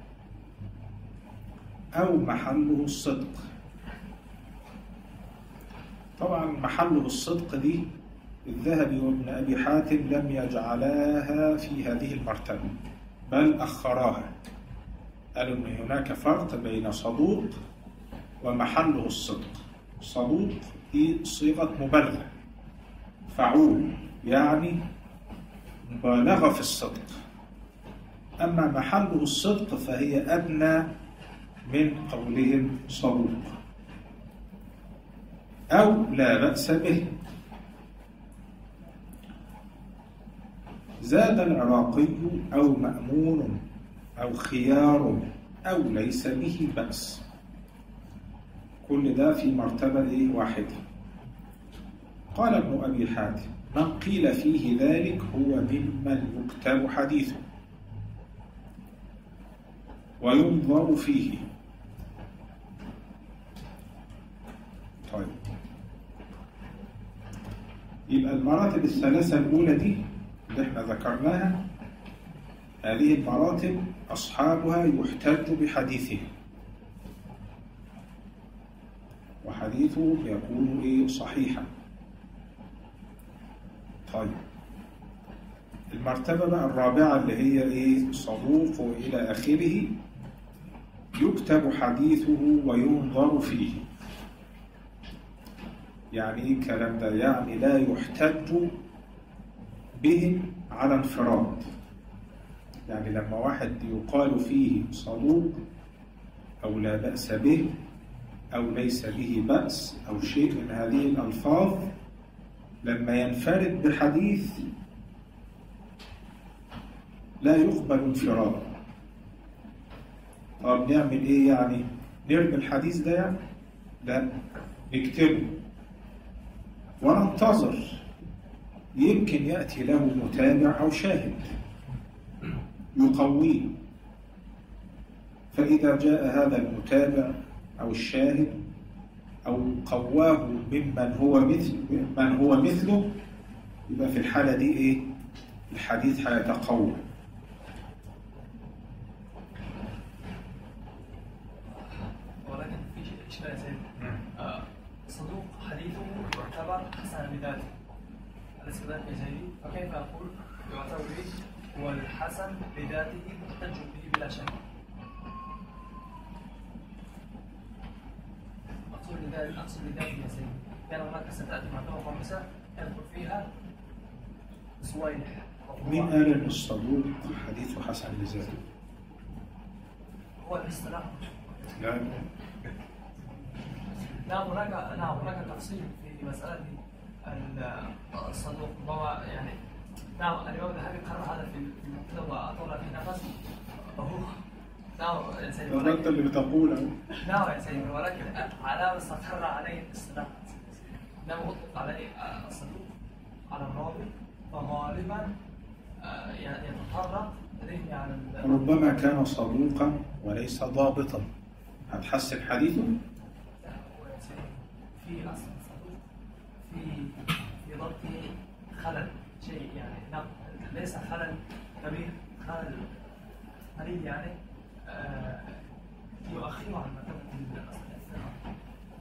أو محله الصدق. طبعا محله الصدق دي الذهبي وابن أبي حاتم لم يجعلاها في هذه المرتبة بل أخراها، قالوا أن هناك فرق بين صدوق ومحله الصدق. صدوق دي صيغة مبالغة، فعول يعني مبالغة في الصدق، أما محله الصدق فهي أدنى من قولهم صدوق أو لا بأس به. زاد العراقي أو مأمون أو خيار أو ليس به بأس، كل ده في مرتبة واحدة. قال ابن أبي حاتم من قيل فيه ذلك هو ممن يكتب حديثه وينظر فيه. طيب، يبقى المراتب الثلاثة الأولى دي اللي احنا ذكرناها، هذه المراتب أصحابها يحتج بحديثه وحديثه يكون إيه صحيحا. طيب، المرتبة بقى الرابعة اللي هي إيه صدوق وإلى آخره، يكتب حديثه وينظر فيه. يعني إيه الكلام ده؟ يعني لا يحتج به على انفراد. يعني لما واحد يقال فيه صدوق أو لا بأس به أو ليس به بأس أو شيء من هذه الألفاظ، لما ينفرد بحديث لا يقبل انفرادا. طب نعمل إيه يعني؟ نرمي الحديث ده يعني؟ لا، نكتبه وننتظر، يمكن يأتي له متابع أو شاهد يقويه، فإذا جاء هذا المتابع أو الشاهد أو قواه ممن هو مثل من هو مثله، يبقى في الحالة دي إيه؟ الحديث هيتقوى. ولكن في شيء إشكال زين. صدوق حديثه يعتبر حسن بذاته، أليس كذلك يا سيدي؟ فكيف أقول يعتبر به هو الحسن بذاته محتج به بلا شك؟ أقصد لذلك أقصد لذلك يا سيدي، كان هناك ستأتي مرتبة خامسة يذكر فيها صويلح. مين قال إن الصدوق حديثه حسن لذاته؟ هو الاصطلاح. لا، نعم هناك نعم هناك تفصيل في مسألة الصدوق. هو يعني نعم الإمام الذهبي قرر هذا في المبتدأ وأطول فيه نفس. نعم يا سيدي، ده أنت اللي بتقوله. نعم يا سيدي، ولكن على ما استقر عليه الاصطلاح. نعم أطلق عليه الصدوق على الراوي، فغالبا يتطرق ذهني على ربما كان صدوقا وليس ضابطا، هتحسن حديثه؟ في أصل الصدوق في في ضبطه خلل شيء، يعني نعم ليس خلل كبير، خلل قليل يعني آه يؤخره عن مرتبة الثقة.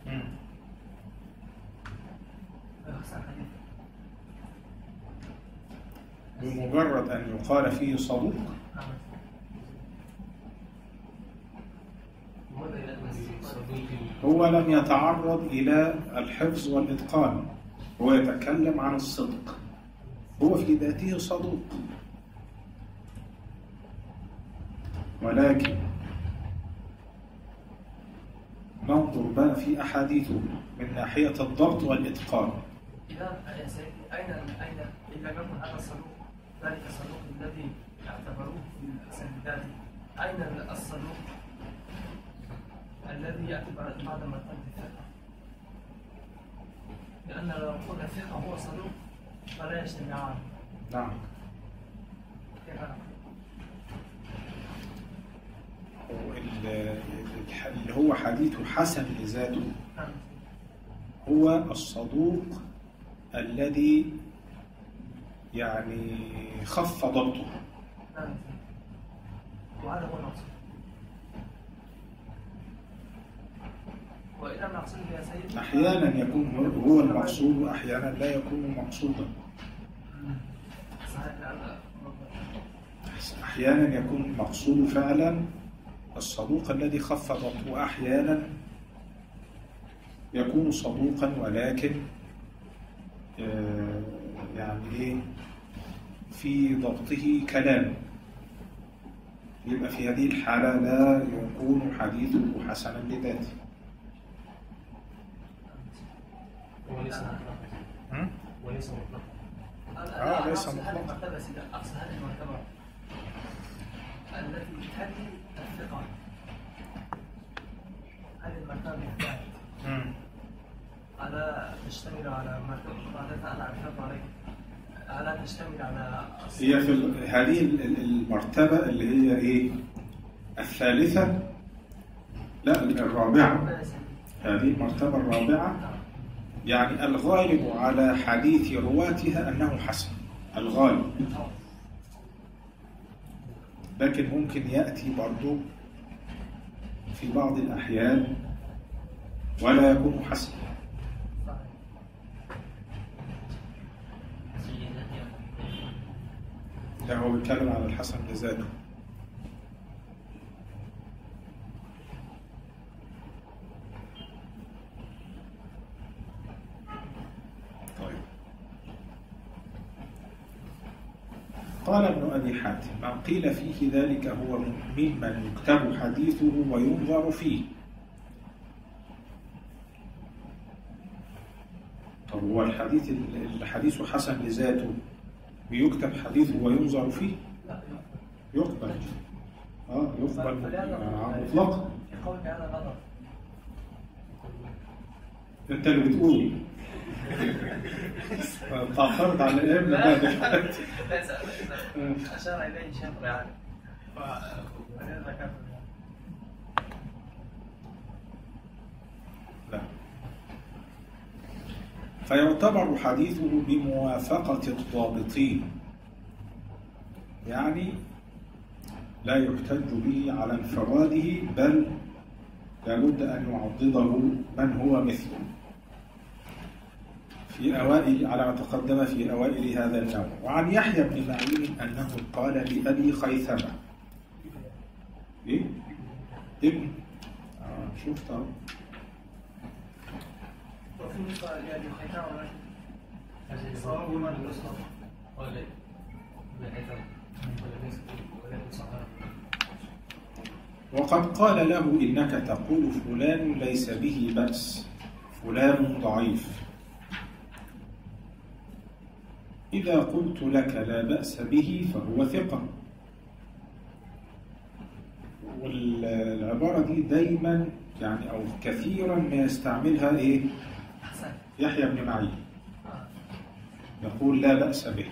فيحسن حديثه بمجرد أن يقال فيه صدوق. هو لم يتعرض إلى الحفظ والإتقان، هو يتكلم عن الصدق، هو في ذاته صدوق، ولكن ننظر بقى في أحاديثه من ناحية الضبط والإتقان. إذا يا سيدي أين أين إن لم يكن هذا الصدوق ذلك الصدوق الذي اعتبروه في الحسن الذاتي، أين الصدوق الذي يأتي بعد مرتبة الثقة؟ لأن لو قلنا الثقة هو صدوق فلا يجتمعان. نعم. اللي هو حديث حسن لذاته هو الصدوق الذي يعني خف ضبطه. نعم. وهذا هو المقصود. وإذا المقصود يا سيد أحيانا يكون هو المقصود وأحيانا لا يكون مقصودا. صحيح لأن أحيانا يكون المقصود فعلا الصدوق الذي خف ضبطه، وأحيانا يكون صدوقا ولكن آه يعني إيه في ضبطه كلام، يبقى في هذه الحالة لا يكون حديثه حسنا لذاته. وليس مطلقا. وليس مطلقا. آه ليس أقصد هذه مطلقا. المرتبة سيدي، أقصد هذه المرتبة التي تحدي الثقة، هذه المرتبة بالذات مم. ألا تشتمل على مرتبة بعدها أنا أعترض عليك، ألا تشتمل على هي في ال- هذه ال- المرتبة اللي هي إيه الثالثة، لا الرابعة، هذه المرتبة الرابعة يعني الغالب على حديث رواتها أنه حسن، الغالب، لكن ممكن يأتي برضو في بعض الأحيان ولا يكون حسن. ده هو بيتكلم على الحسن لذاته. طيب، قال ابن أبي حاتم: من قيل فيه ذلك هو ممن يكتب حديثه وينظر فيه. طب هو الحديث الحديث حسن لذاته بيكتب حديثه وينظر فيه؟ لا يقبل. اه يقبل فلهذا آه، مطلقا. في قول بهذا النظر انت اللي بتقول تأخرت على الابن لا. بعد الحديث. ليس أشار إليه شيخ يعني فبعدين ذكرت لا، فيعتبر حديثه بموافقة الضابطين، يعني لا يحتج به على انفراده، بل لابد أن يعضده من هو مثله في أوائل، على ما تقدم في أوائل هذا النوع. وعن يحيى بن معين أنه قال لأبي خيثمة إيه؟ ابن آه شفت أهو. وفي نسبة لأبي خيثمة هذه صواب يقول من الأصل الأصل قال بحيث وليس ولكن صحيح. وقد قال له: إنك تقول فلان ليس به بأس، فلان ضعيف. إذا قلت لك لا بأس به فهو ثقة. والعبارة دي دايما يعني أو كثيرا ما يستعملها إيه؟ حسن يحيى بن معين، آه. يقول لا بأس به.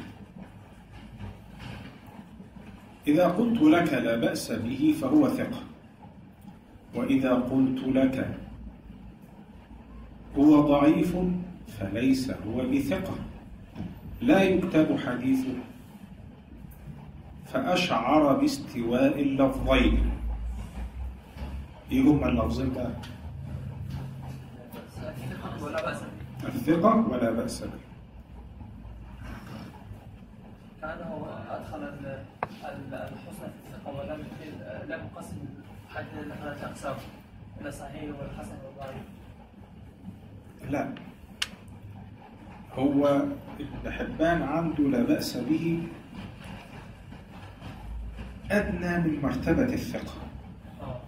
إذا قلت لك لا بأس به فهو ثقة، وإذا قلت لك هو ضعيف فليس هو بثقة، لا يكتب حديثه. فأشعر باستواء اللفظين. إيه هما اللفظين بقى؟ الثقة ولا بأس به، الثقة ولا بأس به. كأنه أدخل ال- ال- الحسن في الثقة ولم يدخل- لم يقسم الحديث إلى ثلاثة أقسام، إلى الصحيح والحسن والضعيف. لا، هو ابن حبان عنده لا بأس به أدنى من مرتبة الثقة، آه.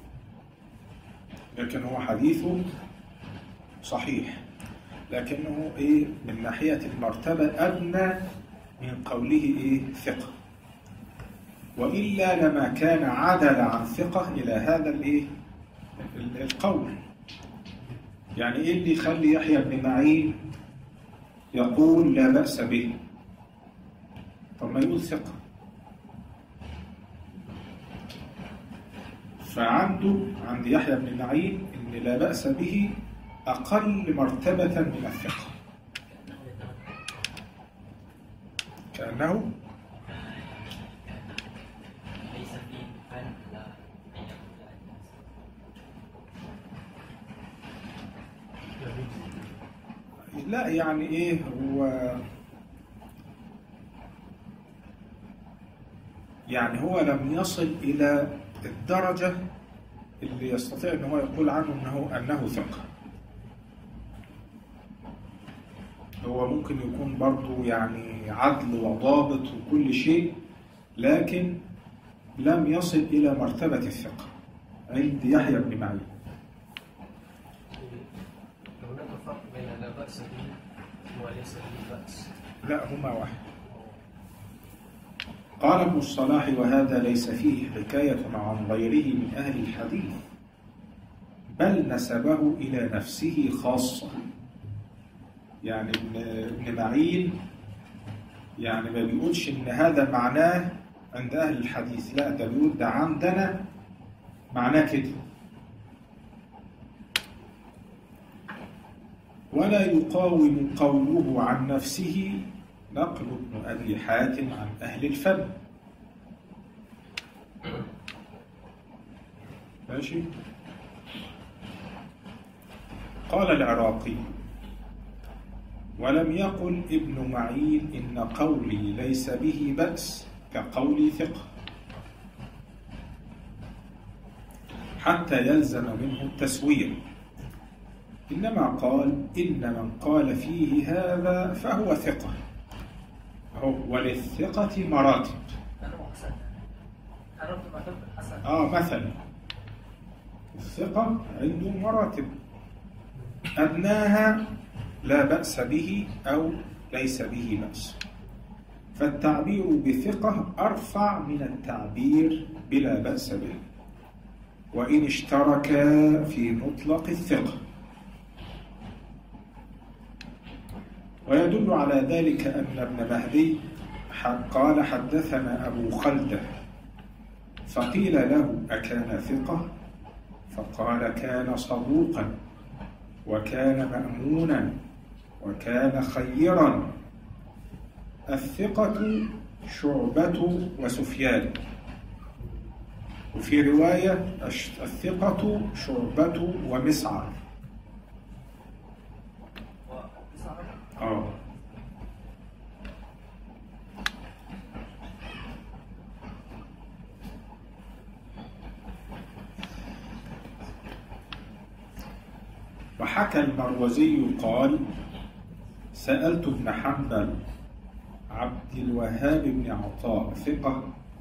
لكن هو حديثه صحيح، لكنه إيه من ناحية المرتبة أدنى من قوله إيه ثقة، وإلا لما كان عدل عن ثقة إلى هذا الإيه ال- القول. يعني إيه اللي يخلي يحيى بن معين يقول لا بأس به؟ طب ما يقول ثقة. فعنده عند يحيى بن معين إن لا بأس به أقل مرتبة من الثقة، كأنه ليس فيه فن لا لا يعني ايه هو يعني هو لم يصل الى الدرجة اللي يستطيع ان هو يقول عنه انه انه ثقة. هو ممكن يكون برضو يعني عدل وضابط وكل شيء، لكن لم يصل الى مرتبة الثقة عند يحيى بن معين. هناك فرق بين لا بأس به وليس به بأس. لا هما واحد. قال ابن الصلاح: وهذا ليس فيه حكاية عن غيره من أهل الحديث، بل نسبه إلى نفسه خاصة. يعني ابن معين يعني ما بيقولش إن هذا معناه عند أهل الحديث، لا ده بيقول ده عندنا معناه كده. ولا يقاوم قوله عن نفسه نقل ابن أبي حاتم عن أهل الفن. ماشي. قال العراقي: ولم يقل ابن معين إن قولي ليس به بأس كقولي ثقة، حتى يلزم منه التسوية، إنما قال إن من قال فيه هذا فهو ثقة. وللثقة مراتب. آه مثلا الثقة عنده مراتب، أدناها لا بأس به أو ليس به بأس، فالتعبير بثقة أرفع من التعبير بلا بأس به، وإن اشتركا في مطلق الثقة. ويدل على ذلك أن ابن مهدي قال: حدثنا أبو خلدة، فقيل له: أكان ثقة؟ فقال: كان صدوقا، وكان مأمونا، وكان خيرا. الثقة شعبة وسفيان. وفي رواية: الثقة شعبة ومسعر. آه. وحكى المروزي قال: سألت ابن حنبل عبد الوهاب بن عطاء ثقة؟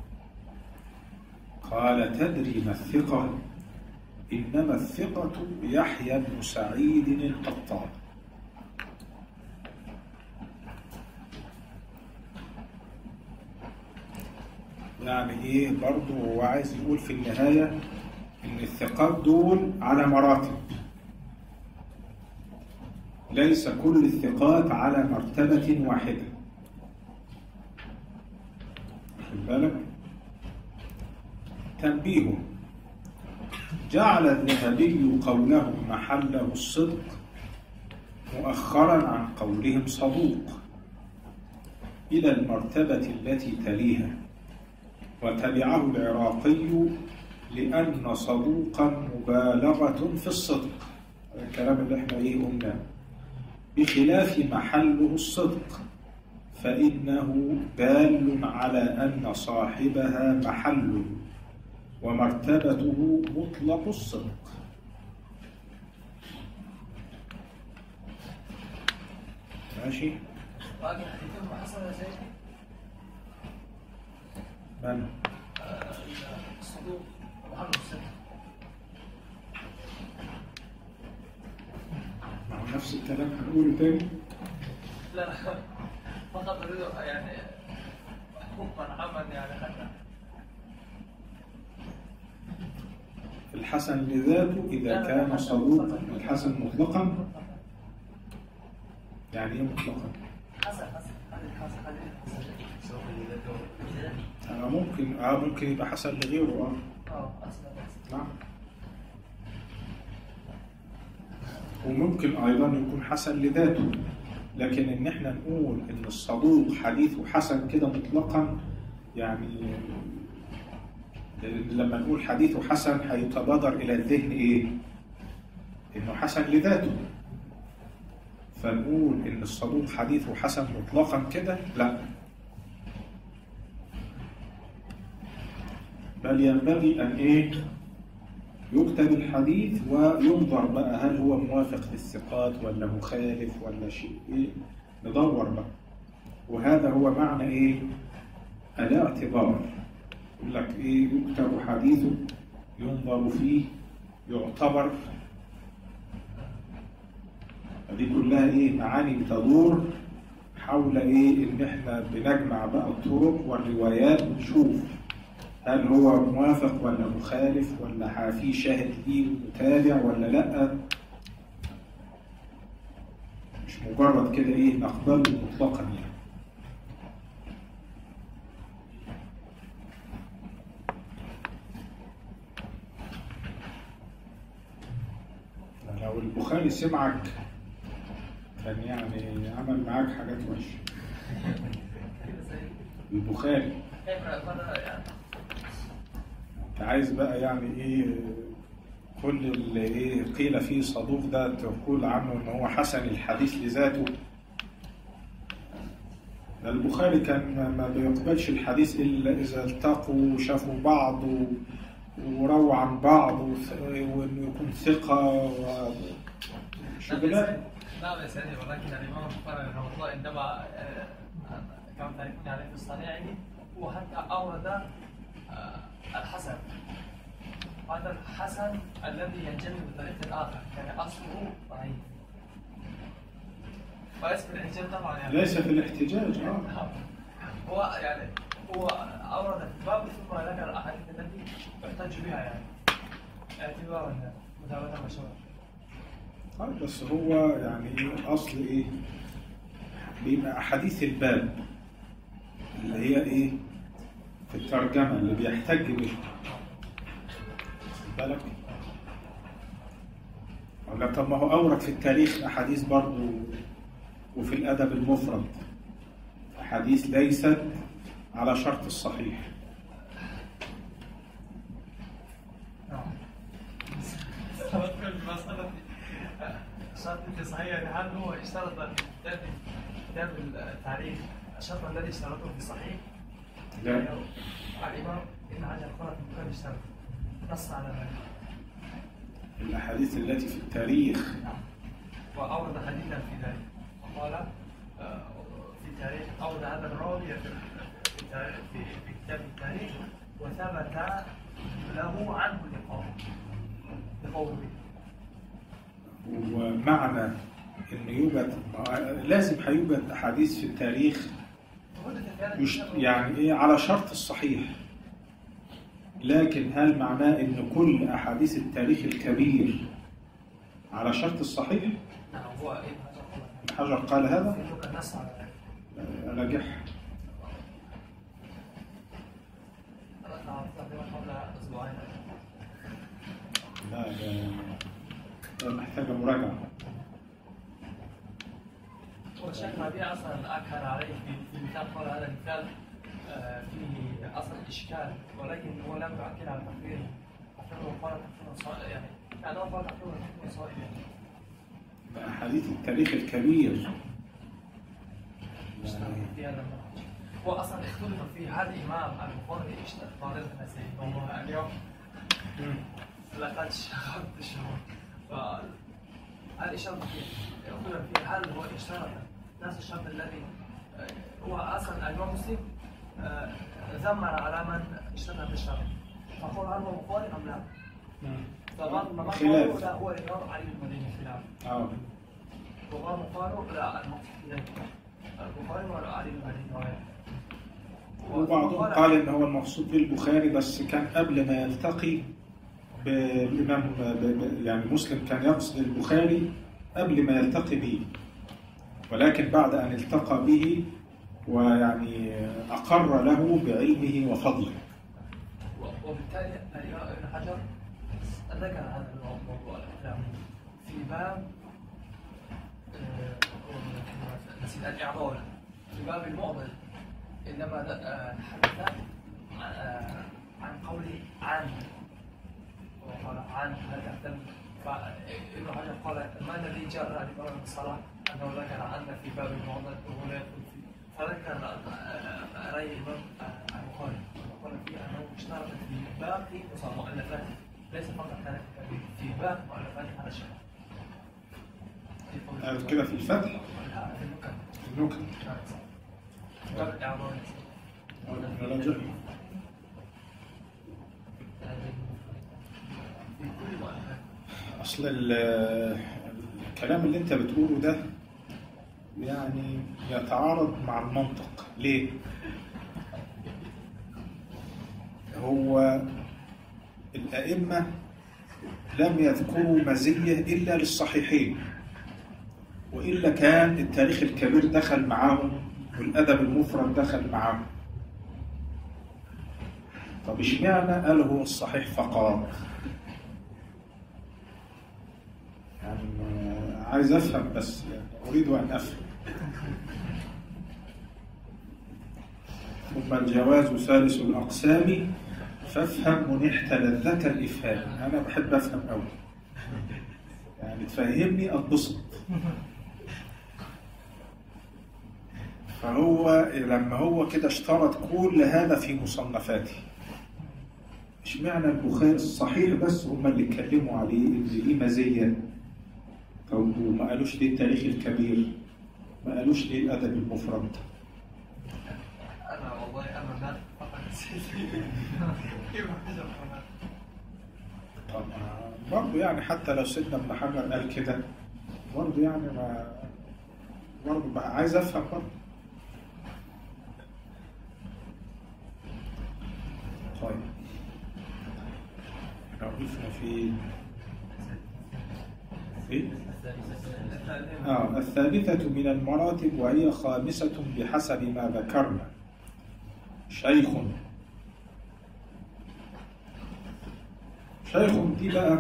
قال: تدري ما الثقة؟ إنما الثقة يحيى بن سعيد القطان. يعني ايه برضه هو عايز يقول في النهاية ان الثقات دول على مراتب، ليس كل الثقات على مرتبة واحدة. خد بالك. تنبيه: جعل الذهبي قولهم محله الصدق مؤخرا عن قولهم صدوق إلى المرتبة التي تليها، وتبعه العراقي لأن صدوقا مبالغة في الصدق، الكلام اللي احنا ايه قلناه، بخلاف محله الصدق فإنه دال على أن صاحبها محل ومرتبته مطلق الصدق. ماشي. باقي حديثهم حصل يا سيدي؟ من؟ الصدوق ومحل الصدق. نفس الكلام هنقوله تاني؟ لا فقط أريد يعني حكما عاما يعني حتى الحسن لذاته إذا كان صدوق. الحسن مطلقا يعني ايه مطلقا؟ حسن حسن حسن حسن أنا ممكن آه ممكن يبقى حسن لغيره اه اه اصلا نعم، وممكن أيضا يكون حسن لذاته، لكن إن إحنا نقول إن الصدوق حديثه حسن كده مطلقا، يعني لما نقول حديثه حسن هيتبادر إلى الذهن إيه؟ إنه حسن لذاته، فنقول إن الصدوق حديثه حسن مطلقا كده؟ لا، بل ينبغي أن إيه؟ يكتب الحديث وينظر بقى هل هو موافق للثقات ولا مخالف ولا شيء إيه؟ ندور بقى. وهذا هو معنى إيه؟ الاعتبار. يقول لك إيه؟ يكتب حديثه، ينظر فيه، يعتبر. دي كلها إيه؟ معاني بتدور حول إيه؟ إن إحنا بنجمع بقى الطرق والروايات ونشوف هل هو موافق ولا مخالف ولا في شاهد ليه متابع ولا لأ. مش مجرد كده إيه؟ نقبله مطلقا يعني. لو البخاري سمعك كان يعني عمل معاك حاجات وحشة. البخاري انت عايز بقى يعني ايه كل اللي ايه قيل فيه صدوق ده تقول عنه ان هو حسن الحديث لذاته؟ البخاري كان ما بيقبلش الحديث الا اذا التقوا وشافوا بعض ورووا عن بعض وانه يكون ثقه وشغلات. نعم يا سيدي، ولكن الامام البخاري رحمه الله عندما كما تعرفون عليه في الصنيع هو حتى اورد الحسن. هذا الحسن الذي ينجلي بالطريق الاخر يعني اصله ضعيف. وليس في الاحتجاج طبعا يعني. ليس في الاحتجاج اه. هو يعني هو اورد في الباب ثم ذكر الاحاديث التي يحتج بها يعني اعتبارا متابعه مشهوره. طيب بس هو يعني ايه اصل ايه؟ بيبقى احاديث الباب اللي هي ايه؟ في الترجمه اللي بيحتج بها. بالك؟ ولا طب ما هو اورد في التاريخ احاديث برضه وفي الادب المفرد احاديث ليست على شرط الصحيح. شرط صحيح هل هو اشترط في كتاب التاريخ الشرط الذي اشترطه في الصحيح؟ لا. الإمام ابن حجر قال في اشترط نص على ذلك. الأحاديث التي في التاريخ وأورد حديثا في ذلك وقال في التاريخ أورد هذا الراوي في في في كتاب التاريخ وثبت له عنه لقوله. ومعنى إنه يوجد لازم هيوجد أحاديث في التاريخ يعني إيه على شرط الصحيح، لكن هل معناه إن كل أحاديث التاريخ الكبير على شرط الصحيح؟ نعم هو ابن حجر قال هذا؟ رجح. لا ده محتاجة مراجعة. والشيخ ربيع اصلا اكد عليه في مثال قال هذا المثال فيه اصلا اشكال ولكن هو لم يؤكد على التقرير. اعتبره قال تقرير يعني يعني هو قال تقرير تقرير صائب يعني. احاديث التاريخ الكبير في هذا المنهج. هو اصلا اختلف فيه هل الامام البخاري اشترط طارق النسائي والله اليوم لقد شغلت الشهور. هل اشترط فيه اختلف فيه هل هو اشترط نفس الشرط الذي هو اصلا الامام مسلم ذمر على من اشترط بالشرط فقال هل هو بخاري ام لا؟ طبعا ما قالوا لا هو الامام علي المديني خلاف. اه وقالوا قالوا لا المقصود البخاري ولا علي المديني. وبعضهم قال ان هو المقصود بالبخاري بس كان قبل ما يلتقي بالامام يعني مسلم كان يقصد البخاري قبل ما يلتقي به، ولكن بعد ان التقى به ويعني اقر له بعلمه وفضله. وبالتالي الامام ابن حجر ذكر هذا الموضوع في باب نسيت الاعضال في باب المعضل انما تحدث عن قوله عن وقال عن هل تهتم فابن حجر قال ما الذي جرى لبرر الصلاه أنه ذكر أن في باب الموضع وهو لا يدخل فيه، فذكر رأي الإمام البخاري وقال فيه أنه اشترط في باقي مؤلفاته ليس فقط كان في باقي مؤلفاته هذا الشيء. كده في الفتح لا في النكت. في النكت باب الإعضاء. نراجع. في كل مؤلفات. أصل الكلام اللي أنت بتقوله ده يعني يتعارض مع المنطق. ليه؟ هو الأئمة لم يذكروا مزية إلا للصحيحين، وإلا كان التاريخ الكبير دخل معاهم والأدب المفرد دخل معاهم. طب اشمعنى قال هو الصحيح فقط؟ يعني عايز أفهم، بس يعني أريد أن أفهم. ثم الجواز ثالث الأقسام فافهم منحت لذة الإفهام. أنا بحب أفهم أوي، يعني تفهمني أتبسط. فهو لما هو كده اشترط كل هذا في مصنفاته، اشمعنى البخاري الصحيح بس هم اللي اتكلموا عليه اللي ليه مزية؟ طب ما قالوش ليه التاريخ الكبير؟ ما قالوش ليه الأدب المفرد؟ أنا والله أنا ما فقط كيف حجر كمان. طب برضه يعني حتى لو سيدنا ابن حجر قال كده برضه يعني ما برضه بقى عايز أفهم برضه. طيب احنا وقفنا في في آه الثالثة من المراتب وهي خامسة بحسب ما ذكرنا. شيخ شيخ دي بقى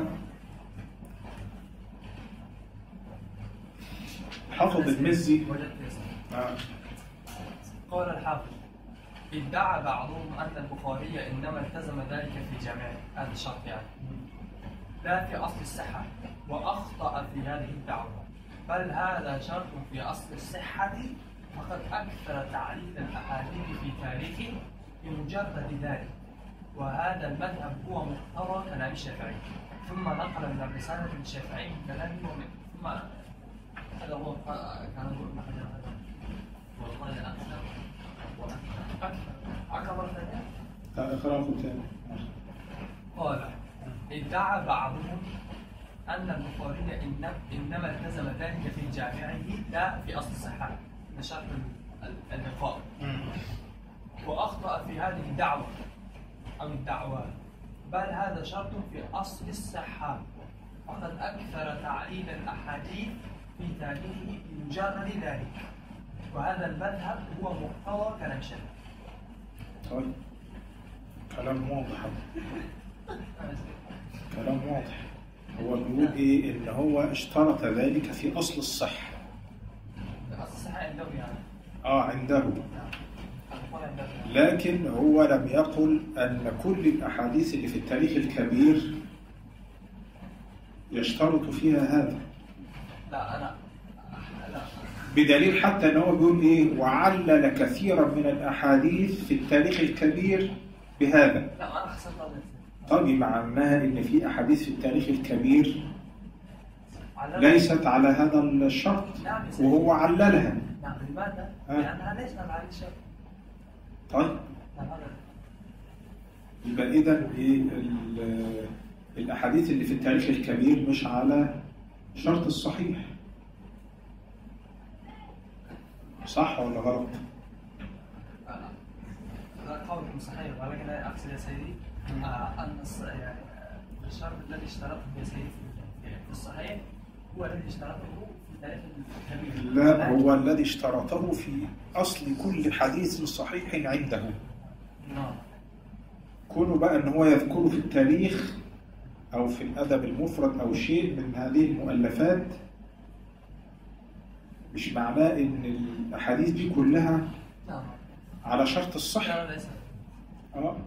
حافظ المزي. آه. قال الحافظ: ادعى بعضهم أن البخاري إنما التزم ذلك في جامعه، هذا الشرط يعني، لا في أصل الصحة، وأخطأ في هذه الدعوة، بل هذا شرط في أصل الصحة، فقد أكثر تعليل الأحاديث في تاريخه بمجرد ذلك، وهذا المذهب هو مقتضى كلام الشافعي. ثم نقل من الرسالة الشافعي من كلامه ومن ثم هذا هو كان يقول مثلا والله أكثر وأكثر أكثر مرة ثانية. اقرأه تاني. قال: ادعى بعضهم أن البخاري إنما التزم ذلك في جامعه لا في أصل الصحة، نشرت اللقاء، وأخطأ في هذه الدعوة أو الدعوة، بل هذا شرط في أصل الصحة، فقد أكثر تعليل الأحاديث في تاريخه بمجرد ذلك، وهذا المذهب هو مقتضى كلام الشافعي. طيب كلام واضح، كلام واضح. هو بيقول ايه؟ ان هو اشترط ذلك في اصل الصحة. أصل الصحة عنده يعني. اه عنده. لكن هو لم يقل ان كل الاحاديث اللي في التاريخ الكبير يشترط فيها هذا. لا انا لا. بدليل حتى ان هو بيقول ايه؟ وعلل كثيرا من الاحاديث في التاريخ الكبير بهذا. لا انا حسبت. طيب معناها ان في احاديث في التاريخ الكبير ليست على هذا الشرط وهو عللها. نعم. لماذا؟ لانها ليست على هذا الشرط. طيب يبقى اذا ايه الاحاديث اللي في التاريخ الكبير مش على شرط الصحيح، صح ولا غلط؟ لا قولكم صحيح، ولكن اقصد يا سيدي ان يعني الشرط الذي اشترطه يا سيدي في الصحيح هو الذي اشترطه في تاريخ الكبير. لا، هو الذي اشترطه في اصل كل حديث صحيح عنده. نعم. كونه بقى ان هو يذكره في التاريخ او في الادب المفرد او شيء من هذه المؤلفات مش معناه ان الاحاديث دي كلها نعم على شرط الصحة. لا ليس. اه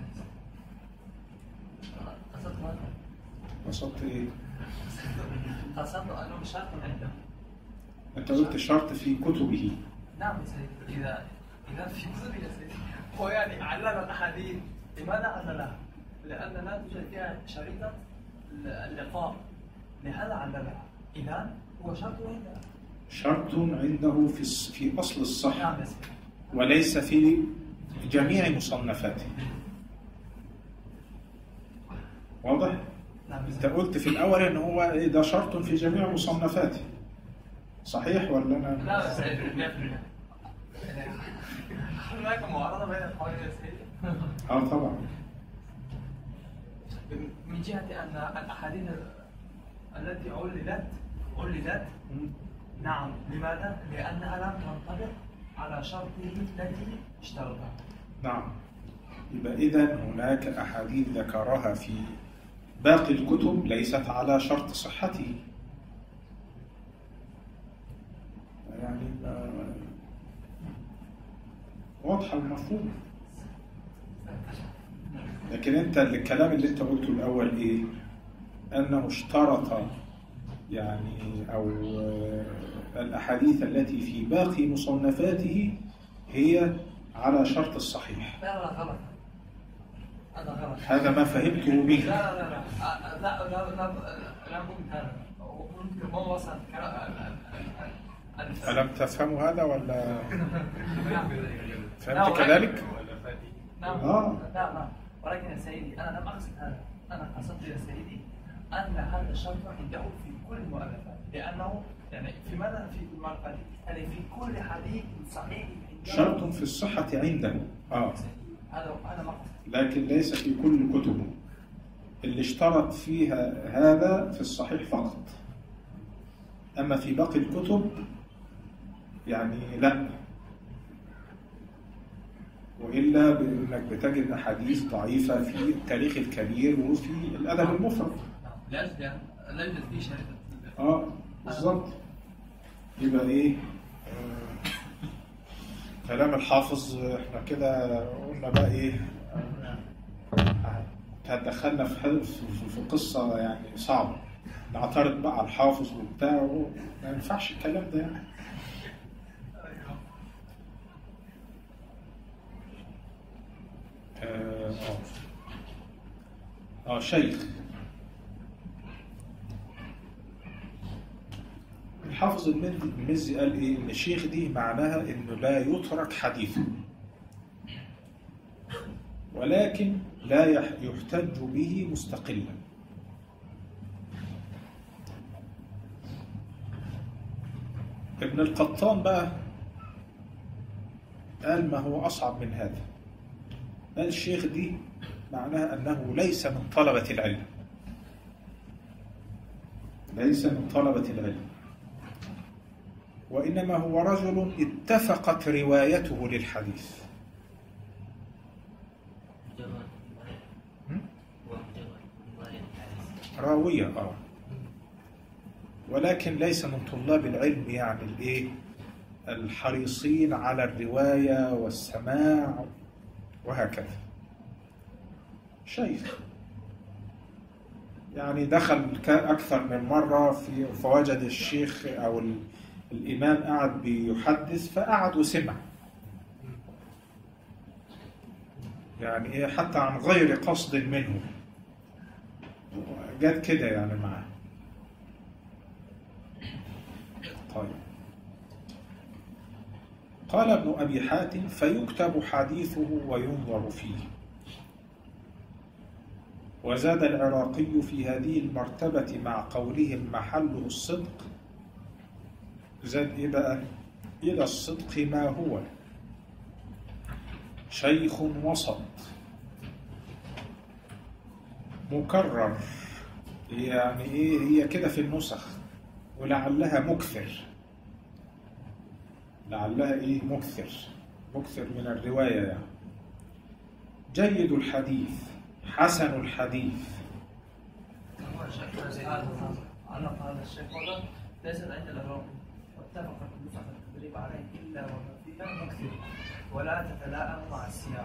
قصدت ماذا؟ قصدت ايه؟ قصدت انه شرط عنده. أنت قلت شرط في كتبه. نعم يا سيدي، إذا إذا في كتبه يا سيدي هو يعني علم الأحاديث، لماذا علمها؟ لأن لا توجد فيها شريطة اللقاء، لهذا علمها. إذا هو شرط عندنا. شرط عنده في في أصل الصحة. نعم يا سيدي. وليس في جميع مصنفاته. واضح؟ نعم. أنت قلت في الأول إن هو إيه ده شرط في جميع مصنفاته. صحيح ولا أنا؟ لا يا سيدي مئة بالمئة. هناك معارضة بين القولين يا سيدي. آه طبعا. من جهة أن الأحاديث التي عللت عللت نعم، لماذا؟ لأنها لم تنطبق على شرطه التي اشترطها. نعم. يبقى إذا هناك أحاديث ذكرها في باقي الكتب ليست على شرط صحته. يعني واضحة المفهوم. لكن أنت الكلام اللي أنت قلته الأول إيه؟ أنه اشترط يعني أو الأحاديث التي في باقي مصنفاته هي على شرط الصحيح. لا لا غلط. هذا غلط. هذا ما فهمته منك. لا لا لا لا لا لا لا قلت هذا. ممكن ما وصل. ألم تفهموا هذا ولا فهمت كذلك؟ نعم. آه. لا لا، ولكن يا سيدي أنا لم أقصد هذا. أنا قصدت يا سيدي أن هذا الشرط عنده في كل المؤلفات، لأنه يعني في ماذا في المؤلفات؟ يعني في كل حديث صحيح شرط في الصحة عنده. آه. هذا هذا مقصد. لكن ليس في كل كتبه. اللي اشترط فيها هذا في الصحيح فقط. أما في باقي الكتب يعني لا. وإلا بأنك بتجد أحاديث ضعيفة في التاريخ الكبير وفي الأدب المفرد. لا لا يوجد فيه شريطة. آه بالضبط. يبقى إيه؟ آه كلام الحافظ إحنا كده قلنا بقى إيه؟ هتدخلنا في في قصة يعني صعبة. نعترض بقى على الحافظ وبتاع، ما ينفعش الكلام ده يعني. آه آه شيخ الحافظ المزي قال إيه؟ إن الشيخ دي معناها إنه لا يترك حديثه، ولكن لا يحتج به مستقلا. ابن القطان بقى قال ما هو أصعب من هذا. قال الشيخ دي معناها أنه ليس من طلبة العلم، ليس من طلبة العلم، وإنما هو رجل اتفقت روايته للحديث. راوية آه ولكن ليس من طلاب العلم، يعني الايه الحريصين على الرواية والسماع وهكذا. شيخ يعني دخل أكثر من مرة في فوجد الشيخ أو الإمام قاعد بيحدث فقعد وسمع، يعني إيه حتى عن غير قصد منه، جات كده يعني معاه. طيب قال ابن أبي حاتم فيكتب حديثه وينظر فيه. وزاد العراقي في هذه المرتبة مع قولهم محله الصدق، زاد إيه بقى؟ إلى الصدق ما هو شيخ وسط مكرر، يعني إيه هي كده في النسخ، ولعلها مكثر، لعلها إيه مكثر مكثر من الرواية يعني. جيد الحديث حسن الحديث. على هذا الشيخ هذا ليست عند العراقي، واتفقت نسخ التدريب عليه إلا وما فيها مكثر ولا تتلائم مع السياق.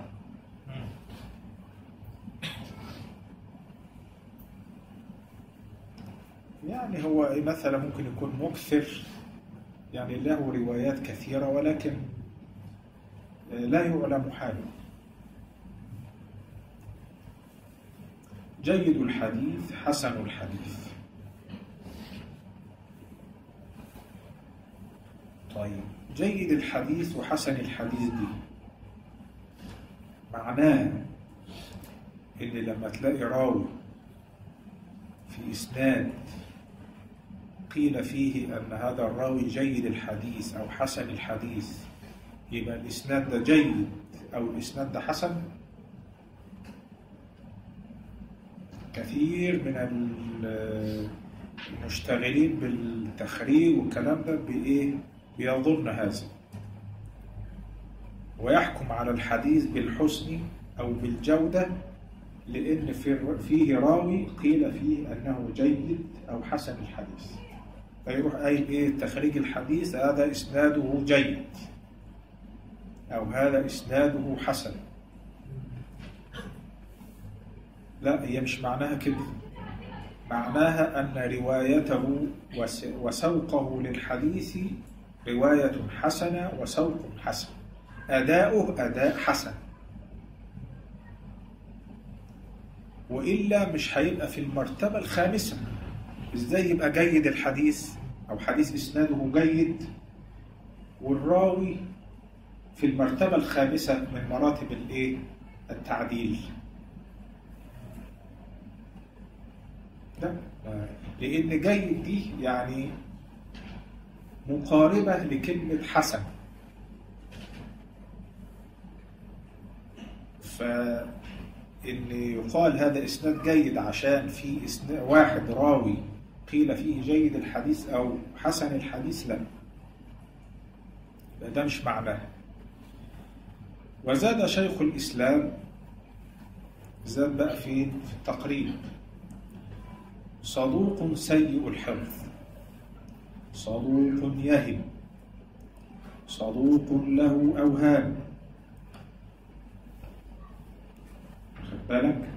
يعني هو مثلا ممكن يكون مكثر يعني له روايات كثيرة ولكن لا يعلم حاله. جيد الحديث، حسن الحديث. طيب جيد الحديث وحسن الحديث دي معناه إن لما تلاقي راوي في إسناد قيل فيه أن هذا الراوي جيد الحديث أو حسن الحديث، يبقى الإسناد ده جيد أو الإسناد ده حسن؟ كثير من المشتغلين بالتخريج والكلام ده بإيه؟ بيظن هذا ويحكم على الحديث بالحسن أو بالجودة لأن فيه راوي قيل فيه أنه جيد أو حسن الحديث، فيروح قايل إيه؟ تخريج الحديث هذا إسناده جيد أو هذا إسناده حسن. لا، هي مش معناها كده، معناها أن روايته وسوقه للحديث رواية حسنة وسوق حسن، أداؤه أداء حسن، وإلا مش هيبقى في المرتبة الخامسة. إزاي يبقى جيد الحديث أو حديث إسناده جيد والراوي في المرتبة الخامسة من مراتب الإيه؟ التعديل؟ لا، لأن جيد دي يعني مقاربة لكلمة حسن، فإن يقال هذا إسناد جيد عشان في إسناد واحد راوي قيل فيه جيد الحديث أو حسن الحديث، لا، ده مش معناه. وزاد شيخ الإسلام، زاد بقى في التقريب: صدوق سيء الحفظ، صدوق يهم، صدوق له أوهام. خد بالك؟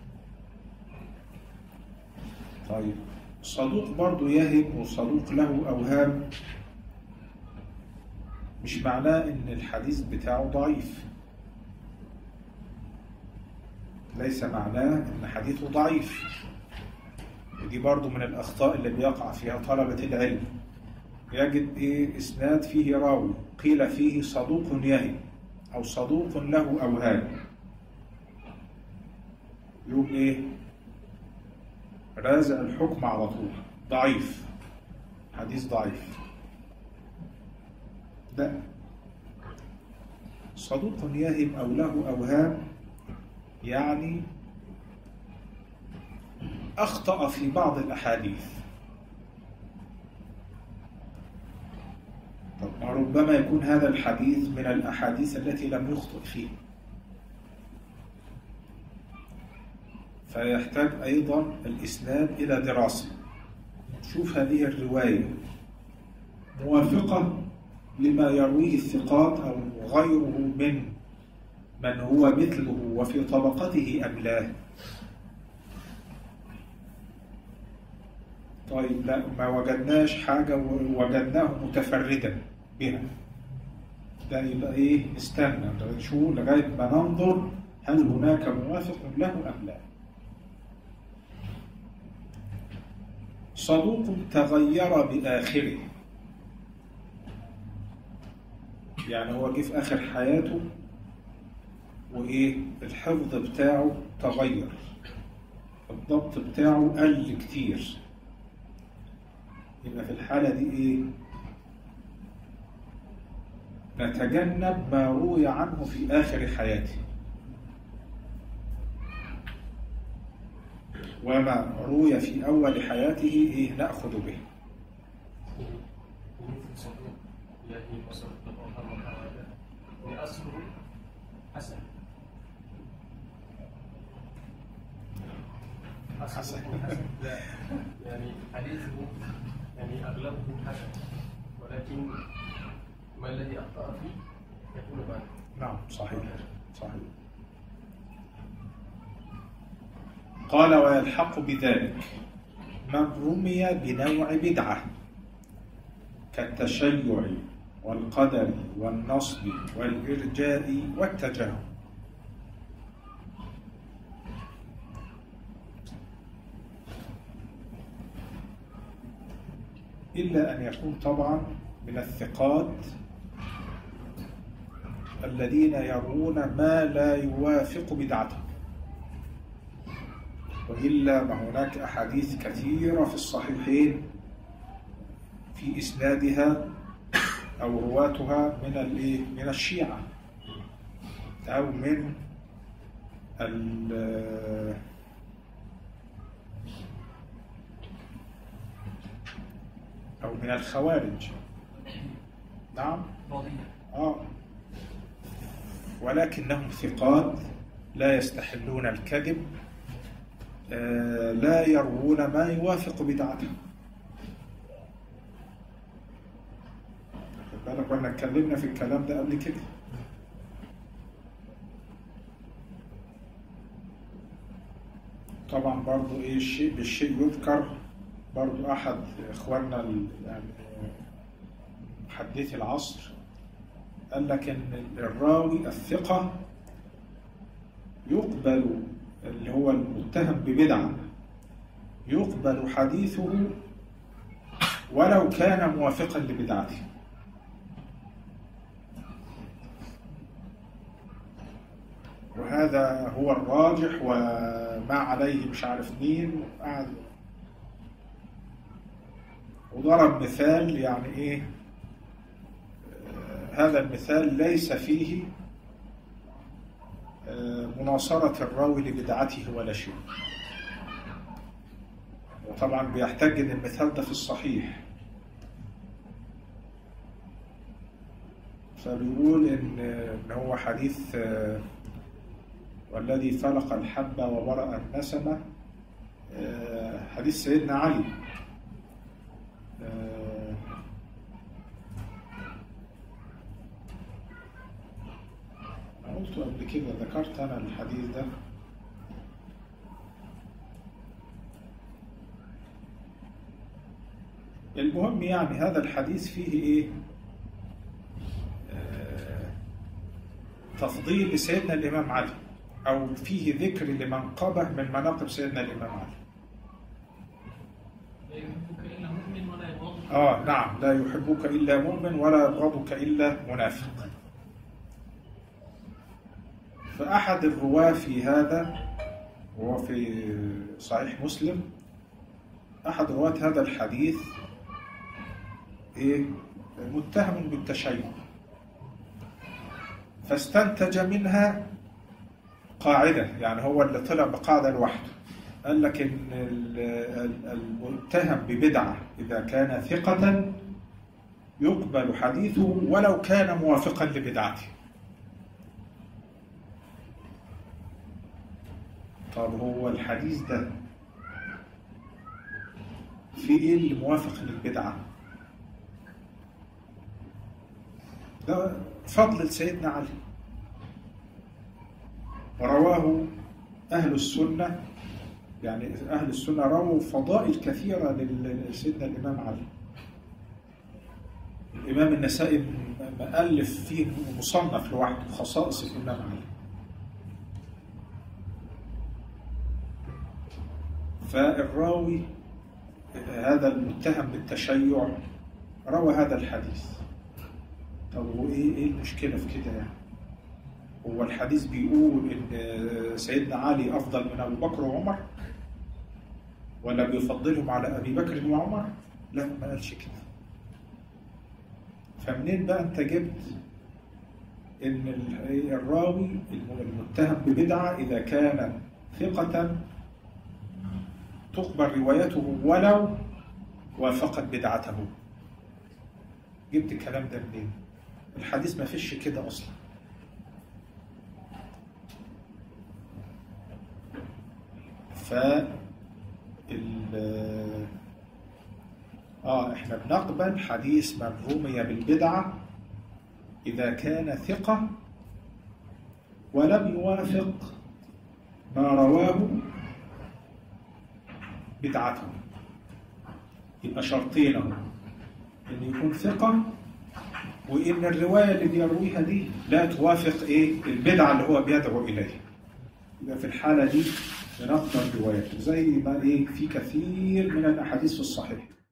طيب صدوق برضو يهم وصدوق له أوهام مش معناه إن الحديث بتاعه ضعيف، ليس معناه إن حديثه ضعيف. ودي برضو من الأخطاء اللي بيقع فيها طلبة العلم، يجد إيه؟ إسناد فيه راوي قيل فيه صدوق يهم أو صدوق له أوهام، يقول إيه؟ رازع الحكم على طول، ضعيف، حديث ضعيف. لا، صدوق يهم أو له أوهام يعني أخطأ في بعض الأحاديث. طب ربما يكون هذا الحديث من الأحاديث التي لم يخطئ فيها، فيحتاج أيضا الإسناد إلى دراسة، شوف هذه الرواية موافقة لما يرويه الثقات أو غيره من من هو مثله وفي طبقته أم لا. طيب لا، ما وجدناش حاجة ووجدناه متفردا بها، ده يبقى إيه؟ استنى نشوف لغاية ما ننظر هل هناك موافق له أم لا. صدوق تغير بآخره، يعني هو جه في آخر حياته وإيه؟ الحفظ بتاعه تغير، الضبط بتاعه قل كتير، يبقى في الحالة دي إيه؟ نتجنب ما روي عنه في آخر حياته، وما روي في أول حياته إيه؟ نأخذ به. أصله حسن، حسن لا يعني حديثه يعني أغلبه حسن، ولكن ما الذي أخطأ فيه يكون بعد. نعم صحيح صحيح. قال: ويلحق بذلك من رمي بنوع بدعة، كالتشيع والقدر والنصب والإرجاء والتجاهل. إلا أن يكون طبعا من الثقات الذين يرون ما لا يوافق بدعتهم، وإلا ما هناك أحاديث كثيرة في الصحيحين في إسنادها أو رواتها من من الشيعة أو من أو من الخوارج. نعم. آه. ولكنهم ثقات لا يستحلون الكذب، آه لا يروون ما يوافق بدعتهم. خد بالك، واحنا اتكلمنا في الكلام ده قبل كده. طبعا برضو ايه الشيء بالشيء يذكر. برضو احد اخواننا يعني محدثي العصر قال لك ان الراوي الثقة يقبل، اللي هو المتهم ببدعة، يقبل حديثه ولو كان موافقا لبدعته. وهذا هو الراجح وما عليه مش عارف مين. وقعد وضرب مثال، يعني ايه آه هذا المثال ليس فيه آه مناصرة الراوي لبدعته ولا شيء. وطبعا بيحتاج ان المثال ده في الصحيح. فبيقول ان ان هو حديث آه والذي فلق الحبة وبرأ النسمة، آه حديث سيدنا علي. آه أنا قلته قبل كده، ذكرت أنا الحديث ده. المهم يعني هذا الحديث فيه إيه؟ آه تفضيل لسيدنا الإمام علي، أو فيه ذكر لمنقبة من مناقب سيدنا الإمام علي. آه نعم، لا يحبك إلا مؤمن ولا يبغضك إلا منافق. فأحد الرواة في هذا، وهو في صحيح مسلم، أحد رواة هذا الحديث إيه؟ متهم بالتشيع، فاستنتج منها قاعدة، يعني هو اللي طلع بقاعدة لوحده. قال لك إن المتهم ببدعة إذا كان ثقة يقبل حديثه ولو كان موافقا لبدعته. طب هو الحديث ده في إيه اللي موافق للبدعة؟ ده فضل سيدنا علي، ورواه أهل السنة، يعني أهل السنة رووا فضائل كثيرة لسيدنا الإمام علي. الإمام النسائي مؤلف فيه مصنف لوحده خصائص الإمام علي. فالراوي هذا المتهم بالتشيع روى هذا الحديث. طب هو إيه إيه المشكلة في كده يعني؟ هو الحديث بيقول إن سيدنا علي أفضل من أبو بكر وعمر؟ ولا بيفضلهم على أبي بكر وعمر؟ لا، ما قالش كده. فمنين بقى أنت جبت إن الراوي المتهم ببدعة إذا كان ثقة تقبل روايته ولو وافقت بدعته؟ جبت الكلام ده منين؟ الحديث ما فيش كده أصلا. ف آه إحنا بنقبل حديث من رمي بالبدعة إذا كان ثقة ولم يوافق ما رواه بدعته. يبقى شرطين: إن يكون ثقة وإن الرواية اللي بيرويها دي لا توافق إيه البدعة اللي هو بيدعو إليها. يبقى في الحالة دي بنقبل روايته زي ما إيه في كثير من الأحاديث في الصحيح.